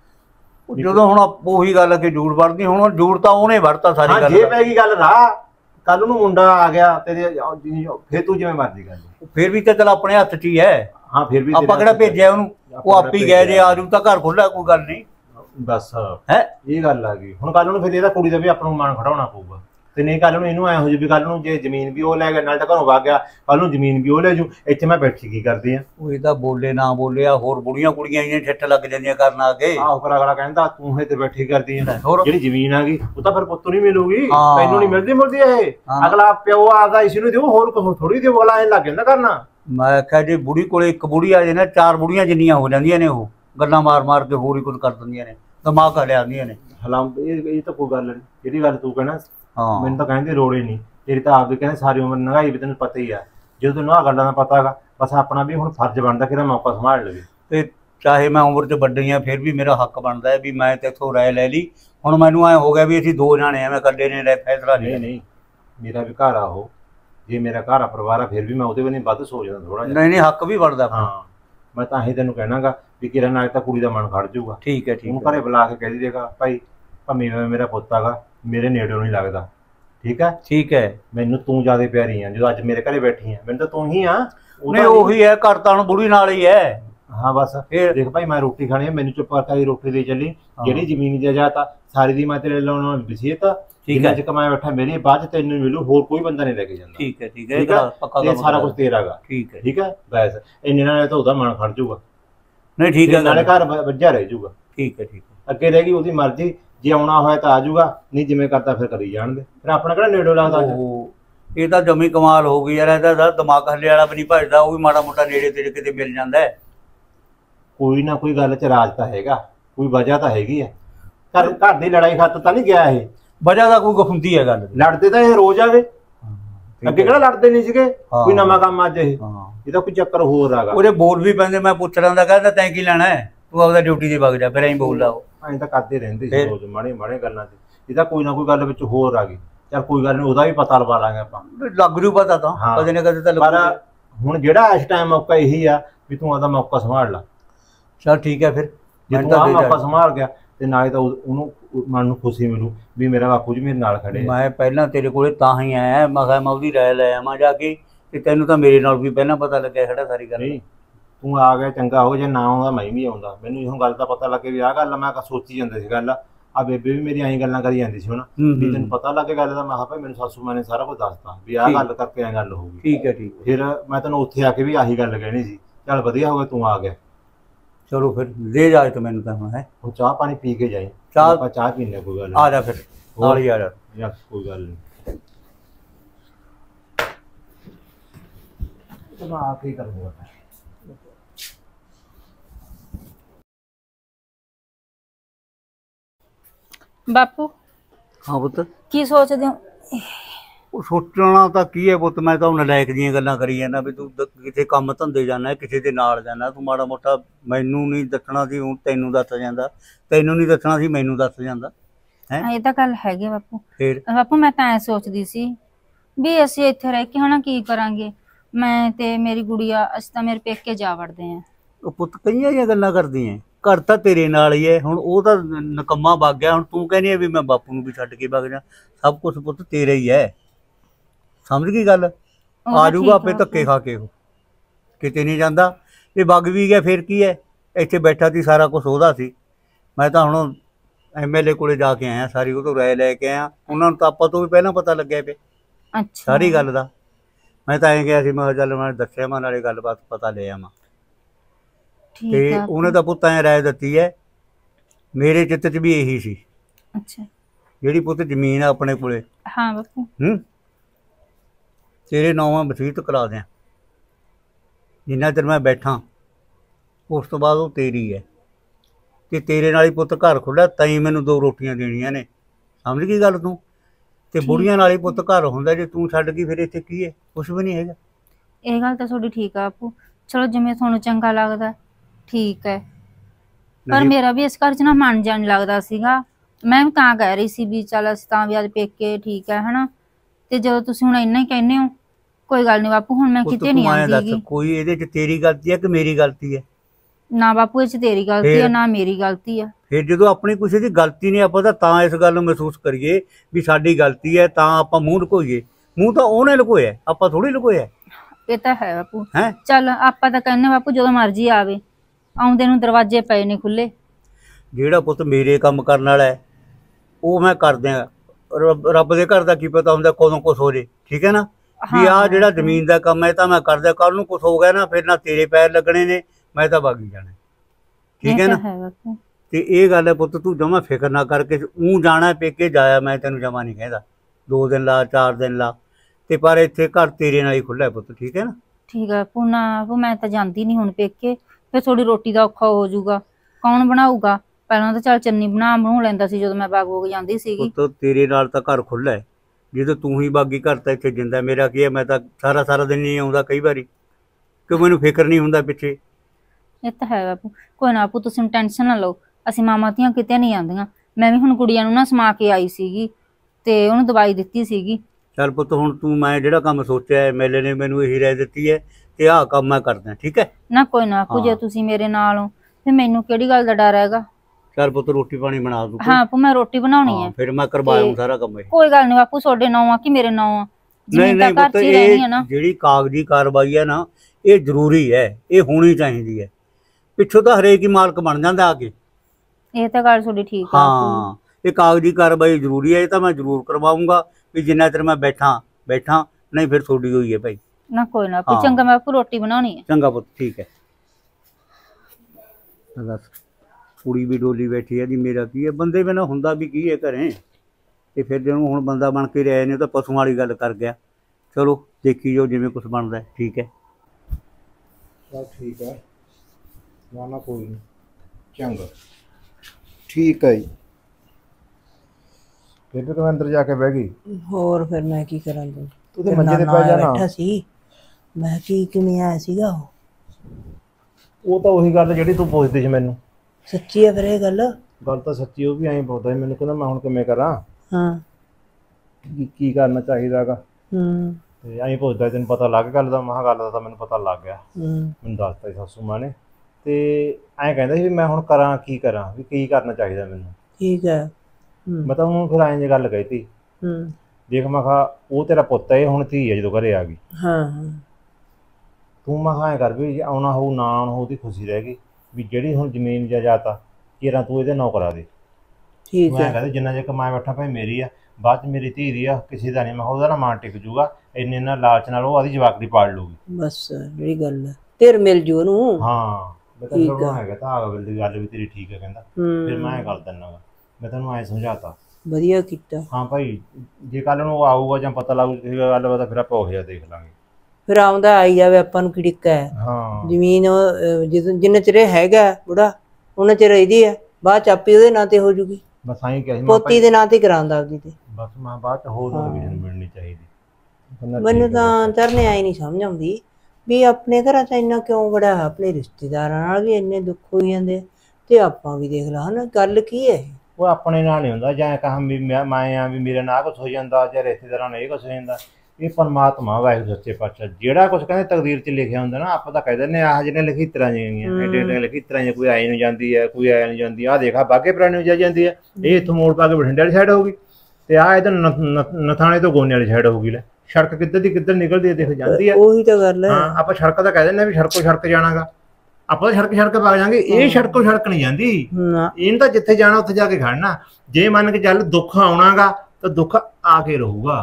ਜਦੋਂ ਹੁਣ ਉਹੀ ਗੱਲ ਕਿ ਝੂਠ ਵੜਦੀ, ਹੁਣ ਝੂਠ ਤਾਂ ਉਹਨੇ ਵੜਤਾ ਸਾਰੀ ਗੱਲ। ਜੇ ਪੈ ਗਈ ਗੱਲ ਰਾਹ, ਕੱਲ ਨੂੰ ਮੁੰਡਾ ਆ ਗਿਆ ਤੇਰੇ, ਫਿਰ ਤੂੰ ਜਿਵੇਂ ਮਰਜ਼ੀ ਕਰ। ਫਿਰ ਵੀ ਤਾਂ ਚਲ ਆਪਣੇ ਹੱਥ 'ਚ ਹੀ ਹੈ। ਹਾਂ ਫਿਰ ਵੀ ਆਪਾਂ ਕਿਹੜਾ ਭੇਜਿਆ ਉਹਨੂੰ, ਉਹ ਆਪ ਹੀ ਗਏ, ਜੇ ਆਜੂ ਤਾਂ ਘਰ ਖੁੱਲਾ, ਕੋਈ ਗੱਲ ਨਹੀਂ। ਬਸ ਹੈ ਇਹ ਗੱਲ ਆ ਗਈ। ਹੁਣ ਕੱਲ ਨੂੰ ਫਿਰ ਇਹਦਾ ਕੁੜੀ ਦਾ ਵੀ ਆਪਾਂ ਨੂੰ ਮਨ ਖੜਾਉਣਾ ਪਊਗਾ, ਤੇ ਨਹੀਂ ਕੱਲ ਨੂੰ ਇਹਨੂੰ ਐ ਹੋ ਜੂ ਵੀ ਕੱਲ ਨੂੰ ਜੇ ਜ਼ਮੀਨ ਵੀ ਉਹ ਲੈ ਗਿਆ, ਨਾਲ ਤਾਂ ਘਰੋਂ ਵਗ ਗਿਆ, ਕੱਲ ਨੂੰ ਜ਼ਮੀਨ ਵੀ ਉਹ ਲੈ ਜੂ, ਇੱਥੇ ਮੈਂ ਬੈਠੀ ਕੀ ਕਰਦੀ ਆ। ਉਹ ਇਹਦਾ ਬੋਲੇ ਨਾ ਬੋਲਿਆ, ਹੋਰ ਬੁੜੀਆਂ ਕੁੜੀਆਂ ਇਹਨੇ ਛਿੱਟ ਲੱਗ ਜਾਂਦੀਆਂ ਕਰਨ ਆ ਕੇ। ਆਹੋ ਫਿਰ ਅਗਲਾ ਕਹਿੰਦਾ ਤੂੰ ਇੱਥੇ ਬੈਠੀ ਕਰਦੀ ਆ, ਜਿਹੜੀ ਜ਼ਮੀਨ ਆ ਗਈ ਉਹ ਤਾਂ ਫਿਰ ਪੁੱਤ ਨਹੀਂ ਮਿਲੂਗੀ, ਤੈਨੂੰ ਨਹੀਂ ਮਿਲਦੀ ਮਿਲਦੀ ਇਹ। ਅਗਲਾ ਪਿਓ ਆਦਾ ਇਸ ਨੂੰ ਦਿਓ, ਹੋਰ ਕੁਛ ਥੋੜੀ ਦਿਓ, ਅਗਲਾ ਐਂ ਲੱਗ ਜਾਂਦਾ ਕਰਨਾ। ਮੈਂ ਕਿਹਾ ਜੇ ਬੁੜੀ ਕੋਲੇ ਇੱਕ ਬੁੜੀ ਆ ਜੇ ਨਾ, ਚਾਰ ਬੁੜੀਆਂ ਜਿੰਨੀਆਂ ਹੋ ਜਾਂਦੀਆਂ ਨੇ, ਉਹ ਗੱਲਾਂ ਮਾਰ ਮਾਰ ਕੇ ਹੋਰ ਹੀ ਕੁਝ ਕਰ ਦਿੰਦੀਆਂ ਨੇ, ਦਿਮਾਗ ਹਲਿਆ ਆਉਂਦੀਆਂ ਨੇ। ਹਲਾ ਇਹ ਤਾਂ ਕੋਈ ਗੱਲ ਨਹੀਂ, ਜਿਹੜੀ ਗੱਲ ਤੂੰ ਕਹਿਣਾ ਮੈਨੂੰ ਤਾਂ ਕਹਿੰਦੇ ਲੋੜ ਹੀ ਨਹੀਂ, ਤੇਰੀ ਤਾਂ ਆਪ ਵੀ ਕਹਿੰਦੇ ਸਾਰੀ ਉਮਰ ਲੰਘਾਈ ਵੀ, ਤੈਨੂੰ ਪਤਾ ਹੀ ਆ। ਜਦੋਂ ਤੈਨੂੰ ਆਹ ਗੱਲਾਂ ਦਾ ਪਤਾ ਹੈਗਾ, ਬਸ ਆਪਣਾ ਵੀ ਹੁਣ ਫਰਜ਼ ਬਣਦਾ ਕਿ ਮੌਕਾ ਸੰਭਾਲ ਲਵੇ। ਤੇ ਚਾਹੇ ਮੈਂ ਉਮਰ 'ਚ ਵੱਡੀ ਆ, ਫਿਰ ਵੀ ਮੇਰਾ ਹੱਕ ਬਣਦਾ ਹੈ ਵੀ ਮੈਂ ਤੇ ਇੱਥੋਂ ਰਾਏ ਲੈ ਲਈ। ਹੁਣ ਮੈਨੂੰ ਐਂ ਹੋ ਗਿਆ ਵੀ ਅਸੀਂ ਦੋ ਜਾਣੇ ਆ, ਮੈਂ ਇਕੱਲੇ ਨੇ ਲੈ ਫੈਸਲਾ ਨਹੀਂ। ਨਹੀਂ ਮੇਰਾ ਵੀ ਘਰ ਆ ਉਹ, ਜੇ ਮੇਰਾ ਘਰ ਆ ਪਰਿਵਾਰ ਆ, ਫਿਰ ਵੀ ਮੈਂ ਉਹਦੇ ਵੱਲ ਵੱਧ ਸੋਚ ਜਾਂਦਾ ਥੋੜਾ ਜਿਹਾ। ਨਹੀਂ ਨਹੀਂ ਹੱਕ ਵੀ ਬਣਦਾ। ਹਾਂ ਮੈਂ ਤਾਂ ਹੀ ਤੈਨੂੰ ਕਹਿਣਾਗਾ ਵੀ ਕਿਰਨ ਨਾਲ ਤਾਂ ਕੁੜੀ ਦਾ ਮਨ ਖੜ ਜਾਊਗਾ। ਠੀਕ ਹੈ ਠੀਕ। ਉਹਨੂੰ ਘਰੇ ਬੁਲਾ ਕੇ ਕਹਿ ਦੇਗਾ ਭਾਈ ਭਾਵੇਂ ਮੇਰਾ ਪੁੱਤ ਹੈਗਾ, ਮੇਰੇ ਨੇੜਿਓਂ ਨਹੀਂ ਲੱਗਦਾ। ਠੀਕ ਹੈ ਠੀਕ ਹੈ। ਮੈਨੂੰ ਤੂੰ ਜ਼ਿਆਦਾ ਪਿਆਰੀ ਆ, ਜਦੋਂ ਅੱਜ ਮੇਰੇ ਘਰੇ ਬੈਠੀ ਆ, ਮੈਨੂੰ ਤਾਂ ਤੂੰ ਹੀ ਆ। ਨਹੀਂ ਉਹੀ ਹੈ, ਘਰ ਤਾਂ ਹੁਣ ਬੁੜੀ ਨਾਲ ਹੀ ਹੈ। ਹਾਂ ਬਸ ਦੇਖ ਭਾਈ, ਮੈਂ ਰੋਟੀ ਖਾਣੀ ਹੈ, ਮੈਨੂੰ ਚੁੱਪ ਕਰਕੇ ਰੋਟੀ ਦੇ ਚੱਲੀ। ਜਿਹੜੀ ਜ਼ਮੀਨ ਜਾਇਦਾਦ ਆ ਸਾਰੀ ਦੀ ਮੈਂ ਤੇਰੇ ਲਾਉਣ ਵਸੀਅਤ, ਠੀਕ ਹੈ, ਕਮਾਇਆ ਬੈਠਾ ਮੇਰੇ, ਬਾਅਦ ਚ ਤੈਨੂੰ ਮਿਲੂ, ਹੋਰ ਕੋਈ ਬੰਦਾ ਨਹੀਂ ਲੈ ਕੇ ਜਾਂਦਾ। ਠੀਕ ਹੈ ਠੀਕ ਹੈ, ਇਹ ਸਾਰਾ ਕੁਝ ਤੇਰਾ ਗਾ। ਠੀਕ ਹੈ ਠੀਕ ਹੈ, ਬਸ ਇੰਨੇ ਨਾਲ ਤਾਂ ਉਹਦਾ ਮਨ ਖੜ ਜਾਊਗਾ। ਨਹੀਂ ਠੀਕ ਹੈ, ਨਾਲੇ ਘਰ ਵੱਜਾ ਰਹਿ ਜਾਊਗਾ। ਠੀਕ ਹੈ ਠੀਕ ਹੈ, ਅੱਗੇ ਰਹਿ ਗਈ ਉਹਦੀ ਮਰਜ਼ੀ, ਜੇ ਆਉਣਾ ਹੋਇਆ ਤਾਂ ਆ ਜਾਊਗਾ, ਨਹੀਂ ਜਿਵੇਂ ਕਰਦਾ ਫਿਰ ਕਰੀ ਜਾਣਗੇ। ਫਿਰ ਆਪਣਾ ਕਿਹੜਾ ਨੇੜੋਂ ਲੱਗਦਾ। ਇਹ ਤਾਂ ਜਮੀ ਕਮਾਲ ਹੋ ਗਈ ਯਾਰ, ਇਹਦਾ ਦਿਮਾਗ ਹੱਲੇ ਵਾਲਾ ਵੀ ਨਹੀਂ ਭਜਦਾ, ਉਹ ਵੀ ਮਾੜਾ ਮੋਟਾ ਨੇੜੇ ਤੇੜੇ ਕਿਤੇ ਮਿਲ ਜਾਂਦਾ ਹੈ। ਕੋਈ ਨਾ ਕੋਈ ਗੱਲ ਚ ਰਾਜ ਤਾਂ ਹੈਗਾ, ਕੋਈ ਵਜ੍ਹਾ ਤਾਂ ਹੈਗੀ ਆ। ਘਰ ਘਰ ਦੀ ਲੜਾਈ ਖੱਤ ਤਾਂ ਨਹੀਂ ਗਿਆ ਇਹ, ਵਜ੍ਹਾ ਦਾ ਕੋਈ ਹੁੰਦੀ ਹੈ ਗੱਲ। ਲੜਦੇ ਤਾਂ ਇਹ ਰੋਜ਼ ਆਵੇ, ਅੱਗੇ ਕਿਹੜਾ ਲੜਦੇ ਨਹੀਂ ਸੀਗੇ, ਕੋਈ ਨਵਾਂ ਕੰਮ ਅੱਜ ਇਹ ਇਹਦਾ ਕੋਈ ਚੱਕਰ ਹੋਰ ਆਗਾ। ਉਹਦੇ ਬੋਲ ਵੀ ਪੈਂਦੇ, ਮੈਂ ਪੁੱਛ ਰਿਹਾ ਕਹਿੰਦਾ ਤੈਂ ਕੀ ਲੈਣਾ ਹੈ, ਤੂੰ ਆਪਦਾ ਡਿਊਟੀ ਤੇ ਵਗ ਜਾ, ਫਿਰ ਐਂ ਬੋਲਦਾ ਉਹ। ਐਂ ਤਾਂ ਕਰਦੇ ਰਹਿੰਦੇ ਸੀ ਰੋਜ਼ ਮਾੜੇ ਮਾੜੇ ਗੱਲਾਂ ਤੇ, ਇਹਦਾ ਕੋਈ ਨਾ ਕੋਈ ਗੱਲ ਵਿੱਚ ਹੋਰ ਆ ਗਈ। ਚੱਲ ਕੋਈ ਗੱਲ ਨਹੀਂ, ਉਹਦਾ ਵੀ ਪਤਾ ਲਵਾ ਲਾਂਗੇ ਆਪਾਂ, ਲੱਗ ਜੂ ਪਤਾ ਤਾਂ ਕਦੇ ਨਾ ਕਦੇ ਤਾਂ। ਪਰ ਹੁਣ ਜਿਹੜਾ ਇਸ ਟਾਈਮ ਮੌਕਾ ਇਹੀ ਆ ਵੀ ਤੂੰ ਆਪਦਾ ਮੌਕਾ ਸੰਭਾਲ ਲਾ। ਚੱਲ ਠੀਕ ਹੈ, ਫਿਰ ਜੇ ਤੂੰ ਆਹ ਮੌਕਾ ਸੰਭਾਲ ਗਿਆ ਤੇ ਨਾਲੇ ਤਾਂ ਉਹਨੂੰ ਮਨ ਨੂੰ ਖੁਸ਼ੀ ਮਿਲੂ ਵੀ ਮੇਰਾ ਬਾਪੂ ਜੀ ਮੇਰੇ ਨਾਲ ਖੜੇ। ਮੈਂ ਪਹਿਲਾਂ ਤੇਰੇ ਕੋਲੇ ਤਾਂ ਹੀ ਆਇਆ, ਮੈਂ ਕਿਹਾ ਮੈਂ ਉਹਦੀ ਰਾਏ ਲੈ ਆਵਾਂ ਜਾ ਕੇ, ਤੇ ਤੈਨੂੰ ਤਾਂ ਮੇਰੇ ਨਾਲ ਵੀ ਪਹਿਲਾਂ ਪਤਾ ਲੱਗਿਆ ਖੜਾ ਸਾਰੀ ਗੱਲ। ਨਹੀਂ ਤੂੰ ਆ ਗਿਆ ਚੰਗਾ ਹੋ, ਜੇ ਨਾ ਆਉਂਦਾ ਮੈਂ ਵੀ ਆਉਂਦਾ। ਮੈਨੂੰ ਇਹੋ ਗੱਲ ਦਾ ਪਤਾ ਲੱਗੇ ਵੀ ਆਹ ਗੱਲ ਮੈਂ ਸੋਚੀ ਜਾਂਦਾ ਸੀ ਗੱਲ, ਆ ਬੇਬੇ ਵੀ ਮੇਰੀ ਐਂ ਗੱਲਾਂ ਕਰੀ ਜਾਂਦੀ ਸੀ ਹੁਣ ਵੀ ਤੈਨੂੰ ਪਤਾ ਲੱਗੇ ਗੱਲ ਦਾ। ਮੈਂ ਕਿਹਾ ਭਾਈ ਮੈਨੂੰ ਸਾਸੂ ਮਾਂ ਨੇ ਸਾਰਾ ਕੁਝ ਦੱਸਤਾ ਵੀ ਆਹ ਗੱਲ ਕਰਕੇ ਐਂ ਗੱਲ ਹੋਊਗੀ। ਠੀਕ ਹੈ ਠੀਕ। ਫਿਰ ਮੈਂ ਤੈਨੂੰ ਉੱਥੇ ਆ ਕੇ ਵੀ ਆਹੀ ਗੱਲ ਕਹਿਣੀ ਸੀ। ਚੱਲ ਵਧੀਆ ਹੋ ਗਿਆ ਤੂੰ ਆ ਗਿਆ। ਚਲੋ ਫਿਰ ਲੈ ਜਾ ਤੇ ਮੈਨੂੰ ਤਾਂ ਹੈ ਹੁਣ ਚਾਹ ਪਾਣੀ ਪੀ ਕੇ ਜਾਈ। ਚਾਹ ਆਪਾਂ ਚਾਹ ਪੀਨੇ, ਕੋਈ ਗੱਲ ਆ ਜਾ ਫਿਰ ਨਾਲ ਹੀ ਆ ਜਾ। ਯਾਰ ਕੋਈ ਗੱਲ ਨਹੀਂ, ਮੈਂ ਆ ਕੇ ਕਰੂੰਗਾ। ਬਾਪੂ ਹਾਂ ਪੁੱਤ, ਕੀ ਸੋਚਦੇ ਹੋ? ਉਹ ਸੋਚਣਾ ਤਾਂ ਕੀ ਹੈ ਪੁੱਤ, ਮੈਂ ਤਾਂ ਹੁਣ ਨਲਾਇਕ ਦੀਆਂ ਗੱਲਾਂ ਕਰੀ ਜਾਂਦਾ ਵੀ ਤੂੰ ਕਿਤੇ ਕੰਮ ਧੰਦੇ ਜਾਣਾ, ਕਿਸੇ ਦੇ ਨਾਲ ਜਾਣਾ, ਤੂੰ ਮਾੜਾ ਮੋਟਾ ਮੈਨੂੰ ਨਹੀਂ ਦੱਸਣਾ ਸੀ, ਹੁਣ ਤੈਨੂੰ ਦੱਸ ਜਾਂਦਾ, ਤੈਨੂੰ ਨਹੀਂ ਦੱਸਣਾ ਸੀ ਮੈਨੂੰ ਦੱਸ ਜਾਂਦਾ ਹੈ। ਇਹ ਤਾਂ ਗੱਲ ਹੈਗੀ ਬਾਪੂ। ਫਿਰ ਬਾਪੂ ਮੈਂ ਤਾਂ ਐ ਸੋਚਦੀ ਸੀ ਵੀ ਅਸੀਂ ਇੱਥੇ ਰਹਿ ਕੇ ਹੁਣ ਕੀ ਕਰਾਂਗੇ, ਮੈਂ ਤੇ ਮੇਰੀ ਗੁੜੀਆ ਅਸੀਂ ਤਾਂ ਮੇਰੇ ਪੇਕੇ ਜਾ ਵੜਦੇ ਆਂ। ਉਹ ਪੁੱਤ ਕਈਆਂ ਜਿਹੀਆਂ ਗੱਲਾਂ ਕਰਦੀ ਐ, ਘਰ ਤਾਂ ਤੇਰੇ ਨਾਲ ਹੀ ਹੈ, ਹੁਣ ਉਹ ਤਾਂ ਨਕੰਮਾ ਵਗ ਗਿਆ, ਹੁਣ ਤੂੰ ਕਹਿੰਦੀ ਹੈ ਵੀ ਮੈਂ ਬਾਪੂ ਨੂੰ ਵੀ ਛੱਡ ਕੇ ਵਗ ਜਾ। ਸਭ ਕੁਛ ਪੁੱਤ ਤੇਰਾ ਹੀ ਹੈ, ਸਮਝ ਗਈ ਗੱਲ। ਆ ਜਾਊਗਾ ਆਪੇ ਧੱਕੇ ਖਾ ਕੇ, ਉਹ ਕਿਤੇ ਨਹੀਂ ਜਾਂਦਾ। ਇਹ ਵਗ ਵੀ ਗਿਆ ਫਿਰ ਕੀ ਹੈ, ਇੱਥੇ ਬੈਠਾ ਸੀ, ਸਾਰਾ ਕੁਛ ਉਹਦਾ ਸੀ। ਮੈਂ ਤਾਂ ਹੁਣ ਐਮ ਐਲ ਏ ਕੋਲੇ ਜਾ ਕੇ ਆਇਆ, ਸਾਰੀ ਉਹ ਤੋਂ ਰਾਏ ਲੈ ਕੇ ਆਇਆ। ਉਹਨਾਂ ਨੂੰ ਤਾਂ ਆਪਾਂ ਤੋਂ ਵੀ ਪਹਿਲਾਂ ਪਤਾ ਲੱਗਿਆ ਪਿਆ ਸਾਰੀ ਗੱਲ ਦਾ। ਮੈਂ ਤਾਂ ਐਂ ਗਿਆ ਸੀ, ਮੈਂ ਚੱਲ ਮੈਂ ਦੱਸਿਆ ਮੈਂ ਨਾਲੇ ਗੱਲਬਾਤ ਪਤਾ ਲੈ ਆਵਾਂ। ਤੇ ਉਹਨੇ ਤਾਂ ਪੁੱਤ ਐਂ ਰਾਏ ਦਿੱਤੀ ਹੈ ਮੇਰੇ ਚਿੱਤ 'ਚ ਵੀ ਇਹੀ ਸੀ, ਅੱਛਾ ਜਿਹੜੀ ਪੁੱਤ ਜ਼ਮੀਨ ਆ ਆਪਣੇ ਕੋਲੇ ਹਾਂ ਬਾਪੂ। ਹੂੰ ਤੇਰੇ ਨਾਵਾਂ ਵਸੀਅਤ ਕਰਾ ਦਿਆਂ, ਜਿੰਨਾ ਚਿਰ ਮੈਂ ਬੈਠਾ ਉਸ ਤੋਂ ਬਾਅਦ ਉਹ ਤੇਰੀ ਹੈ, ਤੇ ਤੇਰੇ ਨਾਲ ਹੀ ਪੁੱਤ ਘਰ ਖੁੱਲ੍ਹਾ, ਤਾਈ ਮੈਨੂੰ ਦੋ ਰੋਟੀਆਂ ਦੇਣੀਆਂ ਨੇ, ਸਮਝ ਗਈ ਗੱਲ ਤੂੰ? ਤੇ ਬੁੜੀਆਂ ਨਾਲ ਹੀ ਪੁੱਤ ਘਰ ਹੁੰਦਾ, ਜੇ ਤੂੰ ਛੱਡ ਗਈ ਫਿਰ ਇੱਥੇ ਕੀ ਹੈ? ਕੁਛ ਵੀ ਨਹੀਂ ਹੈਗਾ। ਇਹ ਗੱਲ ਤਾਂ ਤੁਹਾਡੀ ਠੀਕ ਆ ਬਾਪੂ, ਚਲੋ ਜਿਵੇਂ ਤੁਹਾਨੂੰ ਚੰਗਾ ਲੱਗਦਾ ਠੀਕ ਹੈ, ਪਰ ਨਹੀਂ। ਮੇਰਾ ਵੀ ਇਸ ਘਰ 'ਚ ਨਾ ਮਨ ਜਾਣ ਨੀ ਲੱਗਦਾ ਸੀਗਾ। ਮੈਂ ਵੀ ਤਾਂ ਕਹਿ ਰਹੀ ਸੀ ਵੀ ਚੱਲ ਅਸੀਂ ਤਾਂ ਵੀ ਅੱਜ ਪੇਕੇ ਠੀਕ ਹੈ ਹਨਾ, ਤੇ ਜਦੋਂ ਤੁਸੀਂ ਹੁਣ ਇੰਨਾ ਹੀ ਕਹਿੰਦੇ ਹੋ, ਕੋਈ ਗੱਲ ਨਹੀਂ ਬਾਪੂ, ਹੁਣ ਮੈਂ ਪੁੱਤ ਕਿਤੇ ਨਹੀਂ ਤੂੰ ਐਂ ਆਉਂਦੀ ਦੱਸ, ਗੀ। ਕੋਈ ਇਹਦੇ 'ਚ ਤੇਰੀ ਗਲਤੀ ਹੈ ਕਿ ਮੇਰੀ ਗਲਤੀ ਹੈ? ਨਾ ਬਾਪੂ ਇਹ 'ਚ ਤੇਰੀ ਗਲਤੀ ਫਿਰ? ਆ ਨਾ ਮੇਰੀ ਗਲਤੀ ਆ। ਫਿਰ ਜਦੋਂ ਆਪਣੀ ਕਿਸੇ ਦੀ ਗਲਤੀ ਨਹੀਂ, ਆਪਾਂ ਤਾਂ ਤਾਂ ਇਸ ਗੱਲ ਨੂੰ ਮਹਿਸੂਸ ਕਰੀਏ ਵੀ ਸਾਡੀ ਗਲਤੀ ਹੈ, ਤਾਂ ਆਪਾਂ ਮੂੰਹ ਲੁਕੋਈਏ। ਮੂੰਹ ਤਾਂ ਉਹਨੇ ਲੁਕੋਇਆ, ਆਪਾਂ ਥੋੜੀ ਲੁਕੋਇਆ ਇਹ ਤਾਂ ਹੈ ਬਾਪੂ। ਹੈ। ਚੱਲ ਆਪਾਂ ਤਾਂ ਕਹਿੰਦੇ ਬਾਪੂ ਜਦੋਂ ਮਰਜ਼ੀ ਆਵੇ, ਆਉਂਦੇ ਨੂੰ ਦਰਵਾਜ਼ੇ ਪਏ ਨੇ ਖੁੱਲੇ। ਜਿਹੜਾ ਪੁੱਤ ਮੇਰੇ ਕੰਮ ਕਰਨ ਵਾਲਾ ਹੈ ਉਹ ਮੈਂ ਕਰ ਦਿਆਂ, ਰੱਬ ਰੱਬ ਦੇ ਘਰ ਦਾ ਕੀ ਪਤਾ ਹੁੰਦਾ ਕਦੋਂ ਕੁਛ ਹੋ ਜੇ, ਠੀਕ ਹੈ ਨਾ? ਵੀ ਆਹ ਜਿਹੜਾ ਜ਼ਮੀਨ ਦਾ ਕੰਮ ਹੈ ਤਾਂ ਮੈਂ ਕਰ ਦਿਆਂ, ਕੱਲ ਨੂੰ ਕੁਛ ਹੋ ਗਿਆ ਨਾ ਫਿਰ ਨਾ ਤੇਰੇ ਪੈਰ ਲੱਗਣੇ ਨੇ, ਮੈਂ ਤਾਂ ਬਾਗੀ ਜਾਣਾ, ਠੀਕ ਹੈ ਨਾ? ਹੈ ਬਾਪੂ। ਤੇ ਇਹ ਗੱਲ ਹੈ ਪੁੱਤ, ਤੂੰ ਜਮਾ ਫਿਕਰ ਨਾ ਕਰਕੇ, ਊਂ ਜਾਣਾ ਪੇਕੇ ਜਾਇਆ, ਮੈਂ ਤੈਨੂੰ ਜਮਾ ਨਹੀਂ ਕਹਿੰਦਾ ਦੋ ਦਿਨ ਲਾ ਚਾਰ ਦਿਨ ਲਾ, ਤੇ ਪਰ ਇੱਥੇ ਘਰ ਤੇਰੇ ਨਾਲ ਹੀ ਖੁੱਲ੍ਹਾ ਪੁੱਤ, ਠੀਕ ਹੈ ਨਾ? ਠੀਕ ਹੈ ਬਾਪੂ। ਨਾ ਬਾਪੂ ਮੈਂ ਤਾਂ ਜਾਂਦੀ ਨਹੀਂ ਹੁਣ ਪੇਕੇ, ਫਿਰ ਥੋੜੀ ਰੋਟੀ ਦਾ ਔਖਾ ਹੋ ਜਾਊਗਾ, ਕੌਣ ਬਣਾਊਗਾ? ਪਹਿਲਾਂ ਤਾਂ ਚੱਲ ਚੰਨੀ ਬਣਾ ਬਣਾਉ ਲੈਂਦਾ ਸੀ ਜਦੋਂ ਮੈਂ ਬਾਗ ਬੋਗ ਜਾਂਦੀ ਸੀਗੀ। ਪੁੱਤ ਤੇਰੇ ਨਾਲ ਤਾਂ ਘਰ ਖੁੱਲ੍ਹਾ ਹੈ, ਜਦੋਂ ਤੂੰ ਹੀ ਬਾਗੀ ਘਰ ਤਾਂ ਇੱਥੇ ਜਿੰਦਾ, ਮੇਰਾ ਕੀ ਹੈ? ਮੈਂ ਤਾਂ ਸਾਰਾ ਸਾਰਾ ਦਿਨ ਨਹੀਂ ਆਉਂਦਾ ਕਈ ਵਾਰੀ, ਕਿ ਮੈਨੂੰ ਫਿਕਰ ਨਹੀਂ ਹੁੰਦਾ ਪਿੱਛੇ। ਇਹ ਤਾਂ ਹੈ ਬਾਪੂ। ਕੋਈ ਨਾ ਬਾਪੂ ਤੁਸੀਂ ਟੈਨਸ਼ਨ ਨਾ ਲਓ, ਅਸੀਂ ਮਾਮਾ ਧੀਆਂ ਕਿਤੇ ਨਹੀਂ ਜਾਂਦੀਆਂ। ਮੈਂ ਵੀ ਹੁਣ ਕੁੜੀਆਂ ਨੂੰ ਨਾ ਸਮਾ ਕੇ ਆਈ ਸੀਗੀ ਤੇ ਉਹਨੂੰ ਦਵਾਈ ਦਿੱਤੀ ਸੀਗੀ। ਚੱਲ ਪੁੱਤ ਹੁਣ ਤੂੰ, ਮੈਂ ਜਿਹੜਾ ਕੰਮ ਸੋਚਿਆ ਹੈ ਮੇਲੇ ਨੇ ਮੈਨੂੰ ਇਹੀ ਰਾਏ ਦਿੱਤੀ ਹੈ, ਤੇ ਆਹ ਕੰਮ ਮੈਂ ਕਰਦਾ, ਠੀਕ ਹੈ ਨਾ? ਕੋਈ ਨਾ ਬਾਪੂ, ਜੇ ਤੁਸੀਂ ਮੇਰੇ ਨਾਲ ਹੋ ਫਿਰ ਮੈਨੂੰ ਕਿਹੜੀ ਗੱਲ ਦਾ ਡਰ ਹੈਗਾ। ਚੱਲ ਪੁੱਤ ਰੋਟੀ ਪਾਣੀ ਬਣਾ ਦੂ। ਹਾਂ ਬਾਪੂ ਮੈਂ ਰੋਟੀ ਬਣਾਉਣੀ ਹੈ, ਫਿਰ ਮੈਂ ਕਰਵਾਇਆ ਸਾਰਾ ਕੰਮ ਇਹ। ਕੋਈ ਗੱਲ ਨਹੀਂ ਬਾਪੂ, ਤੁਹਾਡੇ ਨਾਂ ਆ ਕਿ ਮੇਰੇ ਨਾਂ ਆ, ਨਹੀਂ ਜਿਵੇਂ ਤਾਂ ਨਹੀਂ ਘਰ ਪੁੱਤ, ਚ ਹੀ ਰਹਿਣੀ ਹੈ ਨਾ। ਇਹ ਜਿਹੜੀ ਕਾਗਜ਼ੀ ਕਾਰਵਾਈ ਹੈ ਨਾ, ਇਹ ਜ਼ਰੂਰੀ ਹੈ, ਇਹ ਹੋਣੀ ਚਾਹੀਦੀ ਹੈ। ਪਿੱਛੋਂ ਤਾਂ ਹਰੇਕ ਹੀ ਮਾਲਕ ਬਣ ਜਾਂਦਾ ਆ ਕੇ। ਇਹ ਤਾਂ ਗੱਲ ਤੁਹਾਡੀ ਠੀਕ ਆ। ਹਾਂ, ਇਹ ਕਾਗਜ਼ੀ ਕਾਰਵਾਈ ਜ਼ਰੂਰੀ ਹੈ, ਇਹ ਤਾਂ ਮੈਂ ਜ਼ਰੂਰ ਕਰਵਾਉਂਗਾ, ਵੀ ਜਿੰਨਾ ਚਿਰ ਮੈਂ ਬੈਠਾ ਬੈਠਾ, ਨਹੀਂ ਫਿਰ ਤੁਹਾਡੀ ਹੋਈ ਹੈ ਭਾਈ। ਨਾ ਕੋਈ ਨਾ ਬਾਪੂ, ਚੰਗਾ ਮੈਂ ਬਾਪੂ ਰੋਟੀ ਬਣਾਉਣੀ ਹੈ। ਚੰਗਾ ਪੁੱਤ, ਠੀਕ ਹੈ। ਦੱਸ, ਕੁੜੀ ਵੀ ਡੋਲੀ ਬੈਠੀ ਹੈ ਜੀ, ਮੇਰਾ ਕੀ ਹੈ? ਬੰਦੇ ਬਿਨਾਂ ਹੁੰਦਾ ਵੀ ਕੀ ਹੈ ਘਰੇ? ਤੇ ਫਿਰ ਜਦੋਂ ਹੁਣ ਬੰਦਾ ਬਣ ਕੇ ਰਿਹਾ ਨੇ ਤਾਂ ਪਸ਼ੂਆਂ ਵਾਲੀ ਗੱਲ ਕਰ ਗਿਆ। ਚਲੋ ਦੇਖੀ ਜਾਓ ਜਿਵੇਂ ਕੁਛ ਬਣਦਾ, ਠੀਕ ਹੈ? ਚਲ ਠੀਕ ਹੈ, ਨਾ ਨਾ ਕੋਈ ਨਹੀਂ, ਚੰਗਾ ਠੀਕ ਹੈ ਜੀ। ਬੇਬੇ ਤੂੰ ਅੰਦਰ ਜਾ ਕੇ ਬਹਿ ਗਈ? ਹੋਰ ਫਿਰ ਮੈਂ ਕੀ ਕਰਾਂ? ਤੂੰ ਤੂੰ ਤੇ ਮੰਜੇ ਤੇ ਪੈ ਜਾਣਾ। ਬੈਠਾ ਸੀ ਮੈਂ, ਕੀ ਕਿਵੇਂ ਆਇਆ ਸੀਗਾ? ਉਹ ਉਹ ਤਾਂ ਉਹੀ ਗੱਲ ਜਿਹੜੀ ਤੂੰ ਪੁੱਛਦੀ ਸੀ ਮੈਨੂੰ। ਸੱਚੀ ਹੈ ਫਿਰ ਇਹ ਗੱਲ? ਗੱਲ ਤਾਂ ਸੱਚੀ, ਉਹ ਵੀ ਐਂ ਪੁੱਛਦਾ ਸੀ ਮੈਨੂੰ, ਕਹਿੰਦਾ ਮੈਂ ਹੁਣ ਕਿਵੇਂ ਕਰਾਂ, ਹਾਂ ਕੀ ਕੀ ਕਰਨਾ ਚਾਹੀਦਾ ਗਾ। ਹੂੰ ਤੇ ਐਂ ਪੁੱਛਦਾ, ਤੈਨੂੰ ਪਤਾ ਲੱਗ ਗੱਲ ਦਾ? ਮੈਂ ਕਿਹਾ ਗੱਲ ਦਾ ਤਾਂ ਮੈਨੂੰ ਪਤਾ ਲੱਗ ਗਿਆ, ਹੂੰ ਮੈਨੂੰ ਦੱਸਤਾ ਸੀ ਸਾਸੂ ਮਾਂ ਨੇ। ਤੇ ਐਂ ਕਹਿੰਦਾ ਸੀ ਵੀ ਮੈਂ ਹੁਣ ਕਰਾਂ ਕੀ ਕਰਾਂ, ਵੀ ਕੀ ਕਰਨਾ ਚਾਹੀਦਾ ਮੈਨੂੰ। ਠੀਕ ਹੈ। ਹੂੰ ਮੈਂ ਤਾਂ ਉਹਨੂੰ ਫਿਰ ਐਂ ਜਿਹੀ ਗੱਲ ਕਹੀ ਤੀ, ਹੂੰ ਦੇਖ ਮੈਂ ਕਿਹਾ ਉਹ ਤੇਰਾ ਪੁੱਤ ਹੈ, ਹੁਣ ਧੀ ਹੈ ਜਦੋਂ ਘਰੇ ਆ ਗਈ, ਹਾਂ ਹਾਂ ਤੂੰ ਮੈਂ ਕਿਹਾ ਐਂ ਕਰ ਵੀ ਆਉਣਾ ਹੋਊ ਨਾ ਆਉਣਾ ਹੋਊ ਉਹਦੀ ਖੁਸ਼ੀ ਰਹਿ ਗਈ, ਵੀ ਜਿਹੜੀ ਹੁਣ ਜ਼ਮੀਨ ਜਾਇਦਾਦ ਆ ਕਿਰਾਂ ਤੂੰ ਇਹਦੇ ਨਾਂ ਕਰਾ ਦੇ। ਠੀਕ ਮੈਂ ਹੈ। ਕਹਿੰਦਾ ਜਿੰਨਾ ਜੇ ਕਮਾਇਆ ਬੈਠਾ ਭਾਈ ਮੇਰੀ ਆ, ਬਾਅਦ ਚ ਮੇਰੀ ਧੀ ਦੀ ਆ, ਕਿਸੇ ਦਾ ਨਹੀਂ। ਮੈਂ ਕਿਹਾ ਉਹਦਾ ਨਾ ਮਾਣ ਟਿਕ ਜੂਗਾ, ਇੰਨੇ ਨਾ ਲਾਲਚ ਨਾਲ ਉਹ ਆਦੀ ਜਵਾਕੜੀ ਪਾੜ ਲੂਗੀ। ਬਸ ਜਿਹੜੀ ਗੱਲ ਹੈ ਤੇਰ ਮਿਲ ਜੂ ਉਹਨੂੰ। ਹਾਂ ਮੈਂ ਤਾਂ ਠੀਕ ਥੋੜਾ ਆ। ਹੈਗਾ ਤਾਂ ਆ ਗੱਲ ਗੱਲ ਵੀ ਤੇਰੀ ਠੀਕ ਹੈ ਕਹਿੰਦਾ। ਹੂੰ ਫਿਰ ਮੈਂ ਇਹ ਗੱਲ ਦਿੰਦਾ ਗਾ, ਮੈਂ ਤੈਨੂੰ ਐਂ ਸਮਝਾਤਾ। ਵਧੀਆ ਕੀਤਾ। ਹਾਂ ਭਾਈ ਜੇ ਕੱਲ ਨੂੰ ਉਹ ਆਊਗਾ ਜਾਂ ਪਤਾ ਲੱਗੂ ਕਿਸੇ ਗੱਲ ਪਤਾ, ਫਿਰ ਆਪਾਂ ਉਹ ਜਿਹਾ ਦੇਖ ਲਾਂਗੇ। ਫਿਰ ਆਉਂਦਾ ਆਈ ਜਾਵੇ, ਆਪਾਂ ਨੂੰ ਕੀ ਡਿੱਕਾ ਹੈ? ਹਾਂ ਜ਼ਮੀਨ ਅਹ, ਜਦੋਂ ਜਿੰਨਾ ਚਿਰ ਇਹ ਹੈਗਾ ਬੁੜਾ ਉਹਨਾਂ ਚਿਰ ਇਹਦੀ ਹੈ, ਬਾਅਦ ਚ ਆਪੇ ਉਹਦੇ ਨਾਂ ਤੇ ਹੋ ਜੂਗੀ, ਬਸ ਆਈ ਕਿਹਾ ਸੀ ਮੈਂ ਪੋਤੀ ਦੇ ਨਾਂ ਤੇ ਕਰਾਉਂਦਾ ਆਪਦੀ ਤੇ। ਬਸ ਮੈਂ ਬਾਅਦ ਚ ਹੋਰ ਨੋਟੀਫਿਕੇਸ਼ਨ ਮਿਲਣੀ ਚਾਹੀਦੀ। ਕਹਿੰਦਾ ਮੈਨੂੰ ਠੀਕ ਹੈ। ਤਾਂ ਚਰਨੇ ਆਈ ਨਹੀਂ ਸਮਝ ਆਉਂਦੀ ਵੀ ਆਪਣੇ ਘਰਾਂ ਚ ਇੰਨਾ ਕਿਉਂ ਬੜਾ, ਆਪਣੇ ਰਿਸ਼ਤੇਦਾਰਾਂ ਨਾਲ ਵੀ ਇੰਨੇ ਦੁੱਖ ਹੋਈ ਜਾਂਦੇ ਤੇ ਆਪਾਂ ਵੀ ਦੇਖ ਲਾ ਹਨਾ, ਗੱਲ ਕੀ ਹੈ? ਉਹ ਆਪਣੇ ਨਾਲ ਨਹੀਂ ਹੁੰਦਾ, ਜਾਂ ਕਹਾਂ ਵੀ ਮੈਂ ਮੈਂ ਆ ਵੀ ਮੇਰੇ ਨਾਲ ਕੁਛ ਹੋ ਜਾਂਦਾ, ਜਾਂ ਰਿਸ਼ਤੇਦਾਰਾਂ ਨਾਲ ਇਹ ਕੁਛ ਹੋ ਜਾਂਦਾ। ਇਹ ਪਰਮਾਤਮਾ ਵਾਹਿਗੁਰੂ ਸੱਚੇ ਪਾਤਸ਼ਾਹ, ਜਿਹੜਾ ਕੁਛ ਕਹਿੰਦੇ ਤਕਦੀਰ 'ਚ ਲਿਖਿਆ ਹੁੰਦਾ ਨਾ, ਆਪਾਂ ਤਾਂ ਕਹਿ ਦਿੰਦੇ ਆਹ ਜਿਹਨੇ ਲਿਖੀ ਤਰ੍ਹਾਂ ਜਿਹੀਆਂ ਐਡੇ ਐਡੇ ਲਿਖੀ ਤਰ੍ਹਾਂ ਜਿਹੀਆਂ, ਕੋਈ ਆਈ ਨੂੰ ਜਾਂਦੀ ਹੈ, ਕੋਈ ਆਇਆ ਨਹੀਂ ਜਾਂਦੀ। ਆਹ ਦੇਖਾ ਬਾਗੇ ਪੁਰਾਣੇ ਨੂੰ ਜਾ ਜਾਂਦੀ ਹੈ, ਇਹ ਇੱਥੋਂ ਮੋੜ ਪਾ ਕੇ ਬਠਿੰਡੇ ਵਾਲੀ ਸਾਈਡ ਹੋਊਗੀ, ਤੇ ਆਹ ਇੱਧਰ ਨਥਾਣੇ ਤੋਂ ਗੋਨੇ ਵਾਲੀ ਸਾਈਡ ਹੋਊਗੀ। ਲੈ ਸੜਕ ਕਿੱਧਰ ਦੀ ਕਿੱਧਰ ਨਿਕਲਦੀ ਹੈ, ਦੇਖ ਜਾਂਦੀ ਹੈ। ਉਹੀ ਤਾਂ ਗੱਲ ਹੈ। ਹਾਂ ਆਪਾਂ ਸੜਕ ਤਾਂ ਕਹਿ ਦਿੰਦੇ ਵੀ ਸੜਕੋ ਸੜਕ ਜਾਣਾਗਾ, ਆਪਾਂ ਤਾਂ ਸੜਕ ਸੜਕ ਪਾ ਜਾਾਂਗੇ। ਇਹ ਸੜਕੋ ਸੜਕ ਨਹੀਂ ਜਾਂਦੀ, ਇਹਨੂੰ ਤਾਂ ਜਿੱਥੇ ਜਾਣਾ ਉੱਥੇ ਜਾ ਕੇ ਖੜਨਾ। ਜੇ ਮੰਨ ਕੇ ਚੱਲ ਦੁੱਖ ਆਉਣਾਗਾ ਤਾਂ ਦੁੱਖ ਆ ਕੇ ਰਹੂਗਾ,